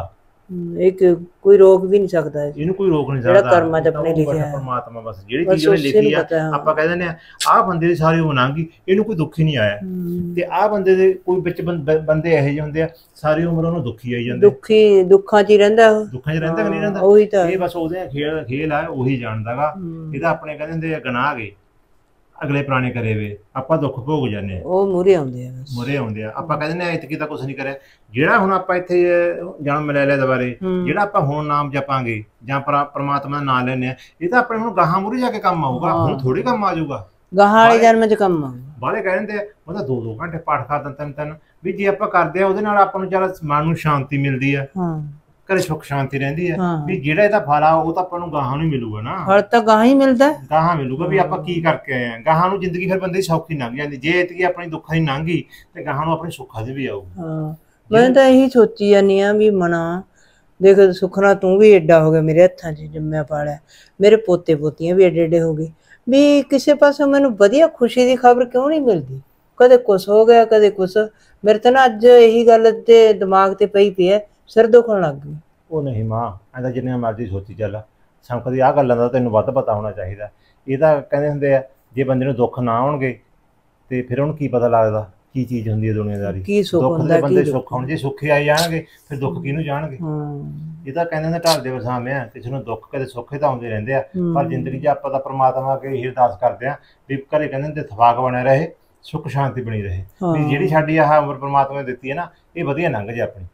ਹਮ, ਇਹ ਕਿ- ਕੋਈ ਰੋਕ ਵੀ ਨਹੀਂ ਸਕਦਾ ਇਹ। ਇਹਨੂੰ ਕੋਈ ਰੋਕ ਨਹੀਂ ਜਿਹੜਾ ਸਕਦਾ। ਕਰਮਾਂ 'ਚ ਉਹ ਤਾਂ ਆਪਣੇ ਉਹ ਬਸ ਲਿਖਿਆ ਹੈ। ਪਰਮਾਤਮਾ ਬਸ ਜਿਹੜੀ ਬਸ ਚੀਜ਼ ਉਹਨੇ ਉਸੇ ਨੂੰ ਲਿਖੀ ਆ ਪਤਾ ਹੈ। ਆਪਾਂ ਕਹਿ ਦਿੰਦੇ ਆ ਆਹ ਬੰਦੇ ਦੀ ਸਾਰੀ ਉਮਰ ਲੰਘ ਗਈ ਇਹਨੂੰ ਕੋਈ ਦੁੱਖ ਹੀ ਨਹੀਂ ਆਇਆ, ਹਮ, ਤੇ ਆਹ ਬੰਦੇ ਦੇ ਕੋਈ ਵਿੱਚ ਬੰਦ- ਬੰਦੇ ਇਹੋ ਜਿਹੇ ਹੁੰਦੇ ਆ ਸਾਰੀ ਉਮਰ ਉਹਨੂੰ ਦੁੱਖੀ ਆਈ ਜਾਂਦੇ, ਦੁੱਖੀ ਦੁੱਖਾਂ 'ਚ ਹੀ ਰਹਿੰਦਾ ਉਹ। ਦੁੱਖਾਂ 'ਚ ਰਹਿੰਦਾ ਕਿ ਨਹੀਂ ਹਾਂ, ਰਹਿੰਦਾ। ਉਹੀ ਤਾਂ ਇਹ ਬਸ ਉਹਦੇ ਖੇਲ ਖੇਲ ਆ ਉਹੀ ਜਾਣਦਾਗਾ। ਹਮ, ਇਹਦਾ ਆਪਣੇ ਕਹਿੰਦੇ ਹੁੰਦੇ ਆ ਗਨਾਹ ਗਏ ਅਗਲੇ ਪੁਰਾਣੇ ਕਰੇ ਵੇ, ਆਪਾਂ ਦੁੱਖ ਭੋਗ ਜਾਂਦੇ ਆ, ਉਹ ਮੂਹਰੇ ਆਉਂਦੇ ਆ ਬਸ। ਮੁਰੇ ਆਉਂਦੇ ਆ। ਆਪਾਂ ਕਹਿੰਦੇ ਨੇ ਇਤਕੀ ਤਾਂ ਕੁਝ ਨਹੀਂ ਕਰਿਆ, ਜਿਹੜਾ ਹੁਣ ਆਪਾਂ ਇੱਥੇ ਜਨਮ ਲੈ ਲਿਆ ਦੁਬਾਰੇ, ਹਮ, ਜਿਹੜਾ ਆਪਾਂ ਹੁਣ ਨਾਮ ਜਪਾਂਗੇ ਜਾਂ ਪਰਾ- ਪ੍ਰਮਾਤਮਾ ਦਾ ਨਾਮ ਲੈਂਦੇ ਆ, ਇਹ ਤਾਂ ਆਪਣੇ ਹੁਣ ਗਾਹਾਂ ਮੂਰੇ ਜਾ ਕੇ ਕੰਮ ਆਊਗਾ, ਹੁਣ ਥੋੜੀ ਕੰਮ ਆ ਜਾਊਗਾ। ਗਾਹਾਂ ਵਾਲੇ ਜਨਮ 'ਚ ਕੰਮ ਆਊਗਾ। ਬਾਹਲੇ ਕਹਿ ਦਿੰਦੇ ਆ ਮੈਂ ਤਾਂ ਦੋ ਦੋ ਘੰਟੇ ਪਾਠ ਕਰਦਾ ਤਿੰਨ ਤਿੰਨ, ਵੀ ਜੇ ਆਪਾਂ ਕਰਦੇ ਆ ਉਹਦੇ ਨਾਲ ਆਪਾਂ ਨੂੰ ਚੱਲ ਮਨ ਨੂੰ ਸ਼ਾਂਤੀ ਮਿਲਦੀ ਆ, ਹਾਂ ਘਰੇ ਸੁੱਖ ਸ਼ਾਂਤੀ ਰਹਿੰਦੀ ਆ, ਹਾਂ। ਵੀ ਜਿਹੜਾ ਇਹਦਾ ਫਲ ਆ ਉਹ ਤਾਂ ਆਪਾਂ ਨੂੰ ਗਾਹਾਂ ਨੂੰ ਹੀ ਮਿਲੂਗਾ ਨਾ, ਫਲ ਤਾਂ ਗਾਹਾਂ ਹੀ ਮਿਲਦਾ ਹੈ। ਗਾਹਾਂ ਮਿਲੂਗਾ ਵੀ ਆਪਾਂ ਕੀ ਕਰਕੇ ਆਏ ਆ। ਗਾਹਾਂ ਨੂੰ ਜ਼ਿੰਦਗੀ ਫਿਰ ਬੰਦੇ ਦੀ ਸੌਖੀ ਲੰਘ ਜਾਂਦੀ, ਜੇ ਇਤਕੀ ਆਪਣੀ ਦੁੱਖਾਂ ਦੀ ਲੰਘ ਗਈ ਤੇ ਗਾਹਾਂ ਨੂੰ ਆਪਣੀ ਸੁੱਖਾਂ ਦੀ ਵੀ ਆਊਗੀ। ਹਾਂ ਮੈਂ ਤਾਂ ਇਹੀ ਸੋਚੀ ਜਾਂਦੀ ਆ ਵੀ ਮਨਾ ਦੇਖ ਸੁਖਨਾ ਤੂੰ ਵੀ ਏਡਾ ਹੋ ਗਿਆ, ਮੇਰੇ ਹੱਥਾਂ 'ਚ ਜੰਮਿਆ ਪਾਲਿਆ, ਮੇਰੇ ਪੋਤੇ ਪੋਤੀਆਂ ਵੀ ਏਡੇ ਏਡੇ ਹੋ ਗਏ, ਵੀ ਕਿਸੇ ਪਾਸੋਂ ਮੈਨੂੰ ਵਧੀਆ ਖੁਸ਼ੀ ਦੀ ਖਬਰ ਕਿਉਂ ਨਹੀਂ ਮਿਲਦੀ। ਕਦੇ ਕੁਛ ਹੋ ਗਿਆ ਕਦੇ ਕੁਛ। ਮੇਰੇ ਤਾਂ ਨਾ ਅੱਜ ਇਹੀ ਗੱਲ ਤੇ ਦਿਮਾਗ ਤੇ ਪਈ ਪਈ ਹੈ, ਸਿਰ ਦੁਖਣ ਲੱਗ ਗਈ। ਉਹ ਨਹੀਂ ਮਾਂ, ਐਂ ਤਾਂ ਜਿੰਨੇ ਮਰਜ਼ੀ ਸੋਚੀ ਚੱਲ, ਸਾਨੂੰ ਕਦੀ ਆਹ ਗੱਲਾਂ ਦਾ ਤੈਨੂੰ ਵੱਧ ਪਤਾ ਹੋਣਾ ਚਾਹੀਦਾ। ਇਹ ਤਾਂ ਕਹਿੰਦੇ ਹੁੰਦੇ ਆ ਜੇ ਬੰਦੇ ਨੂੰ ਦੁੱਖ ਨਾ ਆਉਣਗੇ ਤੇ ਫਿਰ ਉਹਨੂੰ ਕੀ ਪਤਾ ਲੱਗਦਾ ਕੀ ਚੀਜ਼ ਹੁੰਦੀ ਹੈ ਦੁਨੀਆਦਾਰੀ। ਕੀ ਸੁੱਖ ਦੁੱਖ ਹੁੰਦਾ ਦੇ ਬੰਦੇ ਕੀ ਸੁੱਖ ਹੋਣ, ਜੇ ਸੁੱਖੇ ਆਈ ਜਾਣਗੇ ਫਿਰ ਦੁੱਖ ਕਿਹਨੂੰ ਜਾਣਗੇ। ਹਾਂ ਇਹ ਤਾਂ ਕਹਿੰਦੇ ਨੇ ਢਾਲ ਦੇ ਵਸਾਵੇਂ ਆ, ਕਿਸੇ ਨੂੰ ਦੁੱਖ ਕਦੇ ਸੁੱਖੇ ਤਾਂ ਆਉਂਦੇ ਰਹਿੰਦੇ ਆ, ਪਰ ਜ਼ਿੰਦਗੀ 'ਚ ਆਪਾਂ ਤਾਂ ਪ੍ਰਮਾਤਮਾ ਅੱਗੇ ਇਹ ਅਰਦਾਸ ਕਰਦੇ ਆ ਵੀ ਘਰੇ ਕਹਿੰਦੇ ਨੇ ਇਤਫਾਕ ਬਣਿਆ ਰਹੇ, ਸੁੱਖ ਸ਼ਾਂਤੀ ਬਣੀ ਰਹੇ, ਵੀ ਜਿਹੜੀ ਸਾਡੀ ਆਹ ਉਮਰ ਪ੍ਰਮਾਤਮਾ ਨੇ ਦਿੱਤੀ ਹੈ ਨਾ ਇਹ ਵਧੀਆ ਲੰਘ ਜੇ ਆਪਣੀ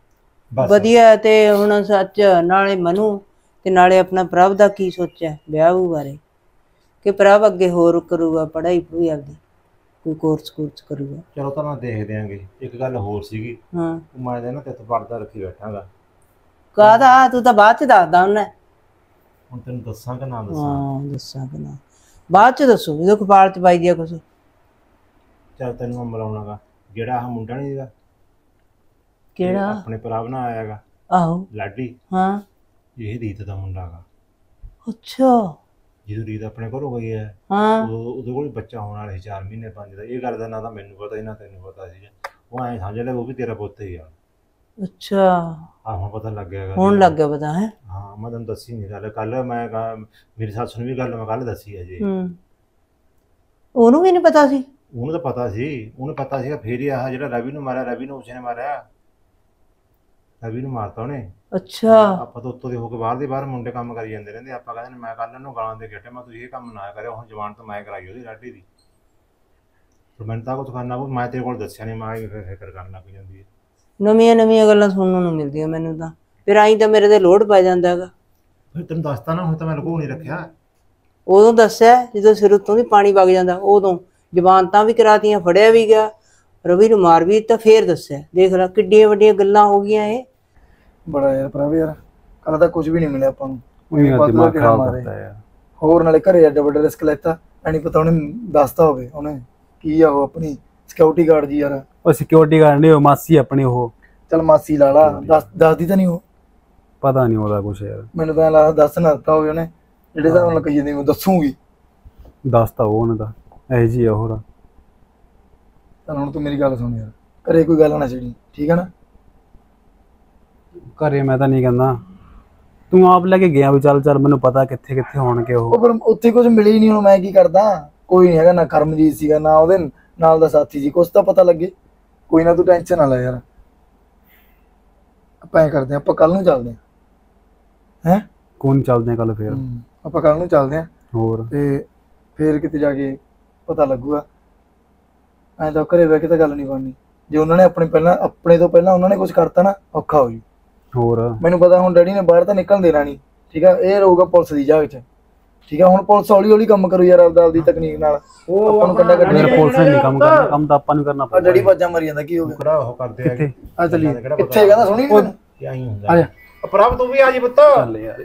ਬਸ। ਵਧੀਆ। ਤੇ ਹੁਣ ਸੱਚ ਨਾਲੇ ਮਨੂ ਤੇ ਨਾਲੇ ਆਪਣਾ ਪ੍ਰਭ ਦਾ ਕੀ ਸੋਚਿਆ ਵਿਆਹ ਬਾਰੇ, ਕਿ ਪ੍ਰਭ ਅੱਗੇ ਹੋਰ ਕਰੂਗਾ ਪੜ੍ਹਾਈ ਪੜੂਈ ਆਪਦੀ, ਕੋਈ ਕੋਰਸ ਕੋਰਸ ਕਰੂਗਾ। ਚਲੋ ਤਾਂ ਨਾ ਦੇਖ ਦਿਆਂਗੇ। ਇੱਕ ਗੱਲ ਹੋਰ ਸੀਗੀ, ਹਾਂ ਮੈਂ ਤਾਂ ਨਾ ਤੇ ਪਰਦਾ ਰੱਖੀ ਬੈਠਾਂਗਾ। ਕਾਹਦਾ, ਤੂੰ ਤਾਂ ਬਾਅਦ 'ਚ ਦੱਸਦਾ ਉਹਨੇ। ਹੁਣ ਤੈਨੂੰ ਦੱਸਾਂ ਕਿ ਨਾ ਦੱਸਾਂ? ਹਾਂ ਦੱਸਾਂ ਕਿ ਨਾ, ਬਾਅਦ 'ਚ ਦੱਸੋ ਜਦੋਂ ਕਪਾਲ 'ਚ ਪਾਈ ਦਿਆ ਕੁਛ। ਚੱਲ ਤੈਨੂੰ ਮੈਂ ਮਿਲਾਉਣਾਗਾ, ਜਿਹੜਾ ਆਹ ਮੁੰਡਾ ਨਹੀਂ ਹੈਗਾ ਕਿਹੜਾ? ਆਪਣੇ ਭਰਾ ਬਣਾ ਆਇਆਗਾ ਆਹੋ ਲਾਡੀ, ਹਾਂ ਇਹ ਰੀਤ ਦਾ ਮੁੰਡਾ ਗਾ। ਅੱਛਾ ਜਦੋਂ ਰੀਤ ਆਪਣੇ ਘਰੋਂ ਗਈ ਹੈ ਹਾਂ ਉਦੋਂ ਉਹਦੇ ਕੋਲ ਬੱਚਾ ਹੋਣ ਵਾਲਾ ਸੀ ਚਾਰ ਮਹੀਨੇ ਪੰਜ ਦਾ। ਇਹ ਗੱਲ ਦਾ ਨਾ ਤਾਂ ਮੈਨੂੰ ਪਤਾ ਸੀ ਨਾ ਤੈਨੂੰ ਪਤਾ ਸੀ। ਉਹ ਐਂ ਸਮਝ ਲਿਆ ਉਹ ਵੀ ਤੇਰਾ ਪੁੱਤ ਹੀ ਆ। ਅੱਛਾ ਆਹ ਹੁਣ ਪਤਾ ਲੱਗ ਗਿਆ ਗਾ। ਹੁਣ ਲੱਗ ਗਿਆ ਪਤਾ ਹੈ। ਹਾਂ ਮੈਂ ਤੈਨੂੰ ਦੱਸੀ ਨਹੀਂ ਗੱਲ, ਕੱਲ ਮੈਂ ਗਾ- ਮੇਰੀ ਸੱਸ ਨੂੰ ਵੀ ਗੱਲ ਮੈਂ ਕੱਲ ਦੱਸੀ ਹੈ ਜੀ। ਹੂੰ ਉਹਨੂੰ ਵੀ ਨਹੀਂ ਪਤਾ ਸੀ? ਉਹਨੂੰ ਤਾਂ ਪਤਾ ਸੀ, ਉਹਨੂੰ ਪਤਾ ਸੀਗਾ। ਫੇਰ ਹੀ ਆਹ ਜਿਹੜਾ ਰਵੀ ਨੂੰ ਮਾਰਿਆ, ਰਵੀ ਨੂੰ ਉਸੇ ਨੇ ਮਾਰਿਆ, ਰਵੀ ਨੂੰ ਮਾਰਤਾ ਉਹਨੇ। ਅੱਛਾ ਆਪਾਂ ਤਾਂ ਉੱਤੋਂ ਦੇ ਹੋ ਕੇ ਬਾਹਰ ਦੇ ਬਾਹਰ ਮੁੰਡੇ ਕੰਮ ਕਰੀ ਜਾਂਦੇ ਰਹਿੰਦੇ। ਆਪਾਂ ਕਹਿੰਦੇ ਮੈਂ ਕੱਲ ਉਹਨੂੰ ਗਾਲਾਂ ਦੇ ਕੇ ਹਟਿਆ, ਮੈਂ ਤੁਸੀਂ ਇਹ ਕੰਮ ਨਾ ਕਰਿਓ। ਹੁਣ ਜਵਾਨ ਤਾਂ ਮੈਂ ਕਰਾਈ ਉਹਦੀ ਲਾਡੀ ਦੀ, ਪਰ ਮੈਨੂੰ ਤਾਂ ਕੁਝ ਕਰਨਾ ਪਊ। ਮੈਂ ਤੇਰੇ ਕੋਲ ਦੱਸਿਆ ਨਹੀਂ, ਮੈਂ ਫਿਰ ਫਿਕਰ ਕਰਨ ਲੱਗ ਜਾਂਦੀ ਹੈ। ਨਵੀਆਂ ਨਵੀਆਂ ਗੱਲਾਂ ਸੁਣਨ ਨੂੰ ਮਿਲਦੀਆਂ ਮੈਨੂੰ ਤਾਂ, ਫਿਰ ਆਈ ਤਾਂ ਮੇਰੇ ਤੇ ਲੋਡ ਪੈ ਜਾਂਦਾ ਹੈਗਾ। ਫਿਰ ਤੈਨੂੰ ਦੱਸਤਾ ਨਾ, ਹੁਣ ਤਾਂ ਮੈਂ ਲੁਕੋ ਨਹੀਂ ਰੱਖਿਆ। ਉਦੋਂ ਦੱਸਿਆ ਜਦੋਂ ਸਿਰ ਉੱਤੋਂ ਦੀ ਪਾਣੀ ਵਗ ਜਾਂਦਾ, ਉਦੋਂ ਜ਼ਮਾਨਤਾਂ ਵੀ ਕਰਾਤੀਆਂ, ਫੜਿਆ ਵੀ ਗਿਆ, ਰਵੀ ਨੂੰ ਮਾਰ ਵੀ ਦਿੱਤਾ, ਫੇਰ ਦੱਸਿਆ। ਦੇਖ ਲੈ ਕਿੱਡੀਆਂ ਵੱਡੀਆਂ ਗੱਲਾਂ ਹੋ ਗਈਆਂ ਇਹ। ਬੜਾ ਯਾਰ ਪ੍ਰਭ ਯਾਰ, ਕੱਲ ਤਾਂ ਕੁਝ ਵੀ ਨਹੀਂ ਮਿਲਿਆ ਆਪਾਂ ਨੂੰ। ਉਹੀ ਪਤਾ ਦਿਮਾਗ ਕਿਹੜਾ ਖਰਾਬ ਮਾਰੇ। ਕਰਦਾ ਯਾਰ। ਹੋਰ ਨਾਲੇ ਘਰੇ ਐਡਾ ਵੱਡਾ ਰਿਸਕ ਲੈਤਾ, ਐ ਨਹੀਂ ਪਤਾ ਉਹਨੇ ਦੱਸਤਾ ਹੋਵੇ ਉਹਨੇ ਕੀ ਆ ਉਹ ਆਪਣੀ ਸਿਕਿਉਰਿਟੀ ਗਾਰਡ ਜੀ ਯਾਰ। ਉਹ ਸਿਕਿਉਰਿਟੀ ਗਾਰਡ ਨਹੀਂ, ਉਹ ਮਾਸੀ ਆਪਣੀ। ਉਹ ਚੱਲ ਮਾਸੀ ਲਾ ਲਾ, ਦੱਸ ਦੱਸਦੀ ਤਾਂ ਨਹੀਂ ਉਹ? ਪਤਾ ਨਹੀਂ ਉਹਦਾ ਕੁਛ ਯਾਰ। ਮੈਨੂੰ ਤਾਂ ਐਂ ਲੱਗਦਾ ਦੱਸ ਨਾ ਦਿੱਤਾ ਹੋਵੇ ਉਹਨੇ, ਜਿਹੜੇ ਹਿਸਾਬ ਨਾਲ ਕਹੀ ਜਾਂਦੀ ਮੈਂ ਦੱਸੂਗੀ। ਦੱਸਤਾ ਉਹ ਉਹਨੇ ਤਾਂ ਇਹੋ ਜਿਹੀ ਆ ਹੋਰ। ਤਾਂ ਹੁਣ ਤੂੰ ਮੇਰੀ ਗੱਲ ਸੁਣ ਯਾਰ, ਘਰੇ ਕੋਈ ਗੱਲ ਨਾ ਛੇੜੀ, ਠੀਕ ਹੈ ਨਾ? ਘਰੇ ਮੈਂ ਤਾਂ ਨਹੀਂ ਕਹਿੰਦਾ, ਤੂੰ ਆਪ ਲੈ ਕੇ ਗਿਆ ਵੀ ਚੱਲ ਚੱਲ ਮੈਨੂੰ ਪਤਾ ਕਿੱਥੇ ਕਿੱਥੇ ਹੋਣਗੇ ਉਹ। ਉਹ ਪਰ ਉੱਥੇ ਕੁਝ ਮਿਲੇ ਹੀ ਨਹੀਂ। ਹੁਣ ਮੈਂ ਕੀ ਕਰਦਾ? ਕੋਈ ਨਹੀਂ ਹੈਗਾ, ਨਾ ਕਰਮਜੀਤ ਸੀਗਾ ਨਾ ਉਹਦੇ ਨਾਲ ਦਾ ਸਾਥੀ ਸੀ, ਕੁਛ ਤਾਂ ਪਤਾ ਲੱਗੇ। ਕੋਈ ਨਾ ਤੂੰ ਟੈਨਸ਼ਨ ਨਾ ਲੈ ਯਾਰ, ਆਪਾਂ ਐਂ ਕਰਦੇ ਹਾਂ, ਆਪਾਂ ਕੱਲ ਨੂੰ ਚੱਲਦੇ ਹਾਂ। ਹੈਂ ਕੌਣ ਚੱਲਦੇ ਕੱਲ ਫੇਰ? ਆਪਾਂ ਕੱਲ ਨੂੰ ਚੱਲਦੇ ਹਾਂ ਹੋਰ ਤੇ ਫੇਰ ਕਿਤੇ ਜਾ ਕੇ ਪਤਾ ਲੱਗੂਗਾ। ਐਂ ਤਾਂ ਘਰੇ ਬਹਿ ਕੇ ਤਾਂ ਗੱਲ ਨਹੀਂ ਬਣਨੀ। ਜੇ ਉਹਨਾਂ ਨੇ ਆਪਣੇ ਪਹਿਲਾਂ ਆਪਣੇ ਤੋਂ ਪਹਿਲਾਂ ਉਹਨਾਂ ਨੇ ਕੁਝ ਕਰਤਾ ਨਾ, ਔਖਾ ਹੋ ਜੂ। ਹੋਰ ਮੈਨੂੰ ਪਤਾ ਹੁਣ ਡੈਡੀ ਨੇ ਬਾਹਰ ਤਾਂ ਨਿਕਲਣ ਦੇਣਾ ਨਹੀਂ, ਠੀਕ ਆ? ਇਹ ਰਹੂਗਾ ਪੁਲਿਸ ਦੀ ਜਾਗ 'ਚ, ਠੀਕ ਆ? ਹੁਣ ਪੁਲਿਸ ਹੌਲੀ ਹੌਲੀ ਕੰਮ ਕਰੂ ਯਾਰ, ਆਪਦਾ ਆਪਦੀ ਤਕਨੀਕ ਨਾਲ। ਆਪਾਂ ਨੂੰ ਕੰਡਾ ਕੱਢਣੀ ਯਾਰ ਪੁਲਿਸ ਨੇ ਨਹੀਂ ਕੰਮ ਕਰਨਾ, ਕੰਮ ਤਾਂ ਆਪਾਂ ਨੂੰ ਕਰਨਾ ਆ ਪਊਗਾ। ਡੈਡੀ ਬਾਜਾਂ ਮਾਰੀ ਜਾਂਦਾ, ਕੀ ਹੋ ਗਿਆ? ਕਿਹੜਾ ਉਹ ਕਰਦੇ ਆ ਕਿੱਥੇ? ਆ ਚੱਲੀਏ। ਕਿੱਥੇ ਕਹਿੰਦਾ ਸੁਣੀ ਨੀ ਤੈਨੂੰ? ਕਿ ਆਈ ਹੁੰਦਾ। ਆ ਜਾ। ਪ੍ਰਭ ਤੂੰ ਵੀ ਆ ਜੀ ਪੁੱਤ। ਚੱਲ ਯਾਰ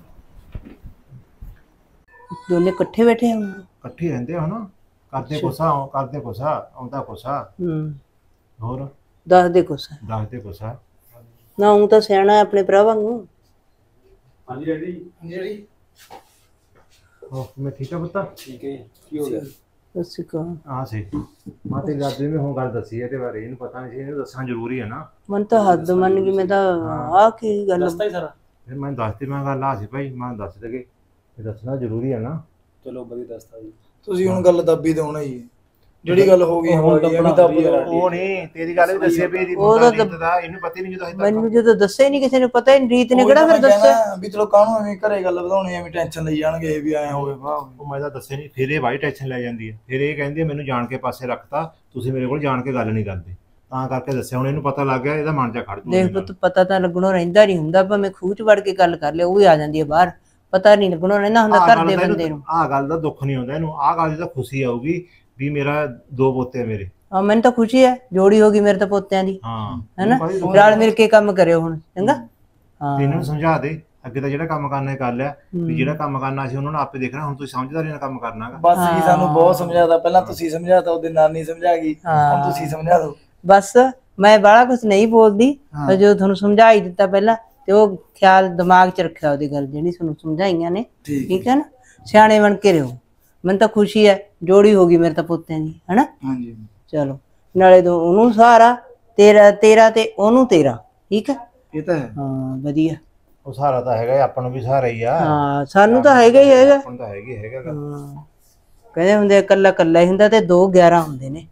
ਦੋਨੇ ਇਕੱਠੇ ਬੈਠੇ ਹਾਂ। ਇਕੱਠੇ ਰਹਿੰਦੇ ਹੋ ਨਾ, ਕਰਦੇ ਕੋਸਾ ਕਰਦੇ ਕੋਸਾ ਆਉਂਦਾ ਕੋਸਾ। ਹੂੰ ਹੋਰ ਦੱਸ ਦੇ ਕੁਛ। ਦੱਸਦੇ ਕੋਸਾ। ਨਾ ਉਹ ਤਾਂ ਸਿਆਣਾ ਹੈ ਆਪਣੇ ਭਰਾ ਵਾਂਗੂ। ਹਾਂਜੀ ਡੈਡੀ। ਜਿਹੜੀ ਹੋ ਮੈਂ ਠੀਕ ਆ ਪੁੱਤ? ਠੀਕ ਹੈ। ਕੀ ਹੋ ਗਿਆ? ਸਤਿ ਸ਼੍ਰੀ ਅਕਾਲ। ਹਾਂ ਸੀ ਮੈਂ ਤੇ ਦਾਦੀ ਨੇ ਹੁਣ ਗੱਲ ਦੱਸੀ ਇਹਦੇ ਬਾਰੇ, ਇਹਨੂੰ ਪਤਾ ਨਹੀਂ ਸੀ, ਇਹਨੂੰ ਦੱਸਣਾ ਜ਼ਰੂਰੀ ਹੈ ਨਾ। ਮਨ ਤਾਂ ਹੱਦ ਮੰਨ ਗਈ, ਮੈਂ ਤਾਂ ਆ ਕੀ ਗੱਲ ਦੱਸਤਾ ਹੀ ਸਾਰਾ। ਫਿਰ ਮੈਂ ਦੱਸਤੀ, ਮੈਂ ਗੱਲ ਆ ਸੀ ਭਾਈ, ਮੈਂ ਦੱਸ ਦੇਗੇ, ਇਹ ਦੱਸਣਾ ਜ਼ਰੂਰੀ ਹੈ ਨਾ। ਚਲੋ ਵਧੀਆ ਦੱਸਤਾ ਜੀ। ਤੁਸੀਂ ਹੁਣ ਗੱਲ ਦੱਬੀ ਤੇ ਹੋਣਾ ਹੀ ਹੈ, ਜਿਹੜੀ ਗੱਲ ਹੋ ਗਈ ਹੋ ਗਈ, ਐਵੇਂ ਦੱਬ ਦੋ। ਉਹ ਨਹੀਂ ਤੇਰੀ ਗੱਲ ਵੀ ਦੱਸਿਆ ਵੀ ਇਹਦੀ ਉਹ ਮੁੰਡਾ ਤਾਂ ਰੀਤ ਦਾ, ਇਹਨੂੰ ਪਤਾ ਹੀ ਨਹੀਂ ਜਦੋਂ ਹਜੇ ਤੱਕ। ਮੈਨੂੰ ਜਦੋਂ ਦੱਸਿਆ ਹੀ ਨਹੀਂ ਕਿਸੇ ਨੂੰ, ਪਤਾ ਹੀ ਨਹੀਂ, ਰੀਤ ਨੇ ਕਿਹੜਾ ਫਿਰ ਦੱਸਿਆ ਵੀ ਚਲੋ ਕਾਹਨੂੰ ਐਵੇਂ ਘਰੇ ਗੱਲ ਵਧਾਉਣੀ, ਐਵੇਂ ਟੈਨਸ਼ਨ ਲਈ ਜਾਣਗੇ ਵੀ ਐ ਹੋਵੇ ਵਾਹ। ਉਹ ਮੈਂ ਤਾਂ ਦੱਸਿਆ ਨਹੀਂ, ਫਿਰ ਇਹ ਬਾਈ ਟੈਨਸ਼ਨ ਲੈ ਜਾਂਦੀ ਹੈ, ਫਿਰ ਇਹ ਕਹਿੰਦੀ ਹੈ ਮੈਨੂੰ ਜਾਣ ਕੇ ਪਾਸੇ ਰੱਖਤਾ, ਤੁਸੀਂ ਮੇਰੇ ਕੋਲ ਜਾਣ ਕੇ ਗੱਲ ਨਹੀਂ ਕਰਦੇ, ਤਾਂ ਕਰਕੇ ਦੱਸਿਆ। ਹੁਣ ਇਹਨੂੰ ਪਤਾ ਲੱਗ ਗਿਆ, ਇਹਦਾ ਮਨ ਜਾ ਖੜ ਜੂ। ਦੇਖ ਪੁੱਤ, ਪਤਾ ਤਾਂ ਲੱਗਣੋਂ ਰਹਿੰਦਾ ਨਹੀਂ ਹੁੰਦਾ, ਭਾਵੇਂ ਖੂਹ ਚ ਵੜ ਕੇ ਗੱਲ ਕਰ ਲਿਆ, ਉਹ ਵੀ ਆ ਜਾਂਦੀ ਹੈ ਬਾਹਰ, ਪਤਾ ਨਹੀਂ ਲੱਗਣੋਂ ਰਹਿੰਦਾ ਹੁੰਦਾ ਘਰ ਦੇ ਬੰਦੇ ਨੂੰ। ਆਹ ਗੱਲ ਦਾ ਦੁੱਖ ਨਹੀਂ ਹੁੰਦਾ ਇਹਨੂੰ, ਆਹ ਗੱਲ ਦੀ ਤਾਂ ਖੁਸ਼ੀ ਆਊਗੀ ਵੀ ਮੇਰਾ ਦੋ ਪੋਤੇ ਮੇਰੇ। ਹਾਂ ਮੈਨੂੰ ਤਾਂ ਖੁਸ਼ੀ ਹੈ, ਜੋੜੀ ਹੋ ਗਈ ਮੇਰੇ ਤਾਂ ਪੋਤਿਆਂ ਦੀ, ਹਾਂ ਹੈਨਾ, ਰਲ ਮਿਲ ਕੇ ਕੰਮ ਕਰਿਓ ਹੁਣ, ਚੰਗਾ। ਹਾਂ ਇਹਨਾਂ ਨੂੰ ਸਮਝਾ ਦੇ, ਅੱਗੇ ਤਾਂ ਜਿਹੜਾ ਕੰਮ ਕਰਨਾ ਕਰ ਲਿਆ, ਵੀ ਜਿਹੜਾ ਕੰਮ ਕਰਨਾ ਸੀ ਉਹਨਾਂ ਨੂੰ ਆਪੇ ਦੇਖਣਾ, ਹੁਣ ਤੁਸੀਂ ਸਮਝਦਾਰੀ ਨਾਲ ਕੰਮ ਕਰਨਾਗਾ। ਬਸ ਜੀ ਸਾਨੂੰ ਬਹੁਤ ਸਮਝਾਤਾ, ਪਹਿਲਾਂ ਤੁਸੀਂ ਸਮਝਾਤਾ, ਉਹਦੇ ਨਾਨੀ ਸਮਝਾ ਗਈ, ਹੁਣ ਤੁਸੀਂ ਸਮਝਾ ਦਿਓ। ਬਸ ਮੈਂ ਬਾਹਲਾ ਕੁਛ ਨਹੀਂ ਬੋਲਦੀ, ਪਰ ਜੋ ਤੁਹਾਨੂੰ ਸਮਝਾ ਹੀ ਦਿੱਤਾ ਪਹਿਲਾਂ, ਤੇ ਉਹ ਖਿਆਲ ਦਿਮਾਗ 'ਚ ਰੱਖਿਆ ਉਹਦੀ ਗੱਲ ਜਿਹੜੀ ਤੁਹਾਨੂੰ ਸਮਝਾਈਆਂ ਨੇ, ਠੀਕ ਹੈ ਨਾ, ਸਿਆਣੇ ਬਣ ਕੇ ਰਹੋ। ਮੈਨੂੰ ਤਾਂ ਖੁਸ਼ੀ ਹੈ, ਜੋੜੀ ਹੋ ਗਈ ਮੇਰੇ ਤਾਂ ਪੋਤਿਆਂ ਦੀ, ਹੈਨਾ। ਹਾਂਜੀ ਚਲੋ, ਨਾਲੇ ਦੋ ਉਹਨੂੰ ਸਹਾਰਾ, ਤੇਰਾ ਤੇਰਾ ਤੇ ਉਹਨੂੰ ਤੇਰਾ, ਠੀਕ ਹੈ। ਇਹ ਤਾਂ ਹੈ। ਹਾਂ ਵਧੀਆ। ਉਹ ਸਹਾਰਾ ਤਾਂ ਹੈਗਾ, ਆਪਾਂ ਨੂੰ ਵੀ ਸਹਾਰਾ ਹੀ ਆ। ਹਾਂ ਸਾਨੂੰ ਤਾਂ ਹੈਗਾ ਹੀ ਹੈਗਾ, ਆਪਾਂ ਨੂੰ ਤਾਂ ਹੈਗੀ ਹੈਗਾ। ਹਾਂ ਕਹਿੰਦੇ ਹੁੰਦੇ ਇਕੱਲਾ ਇਕੱਲਾ ਹੀ ਹੁੰਦਾ ਤੇ ਦੋ ਗਿਆਰਾਂ ਹੁੰਦੇ ਨੇ।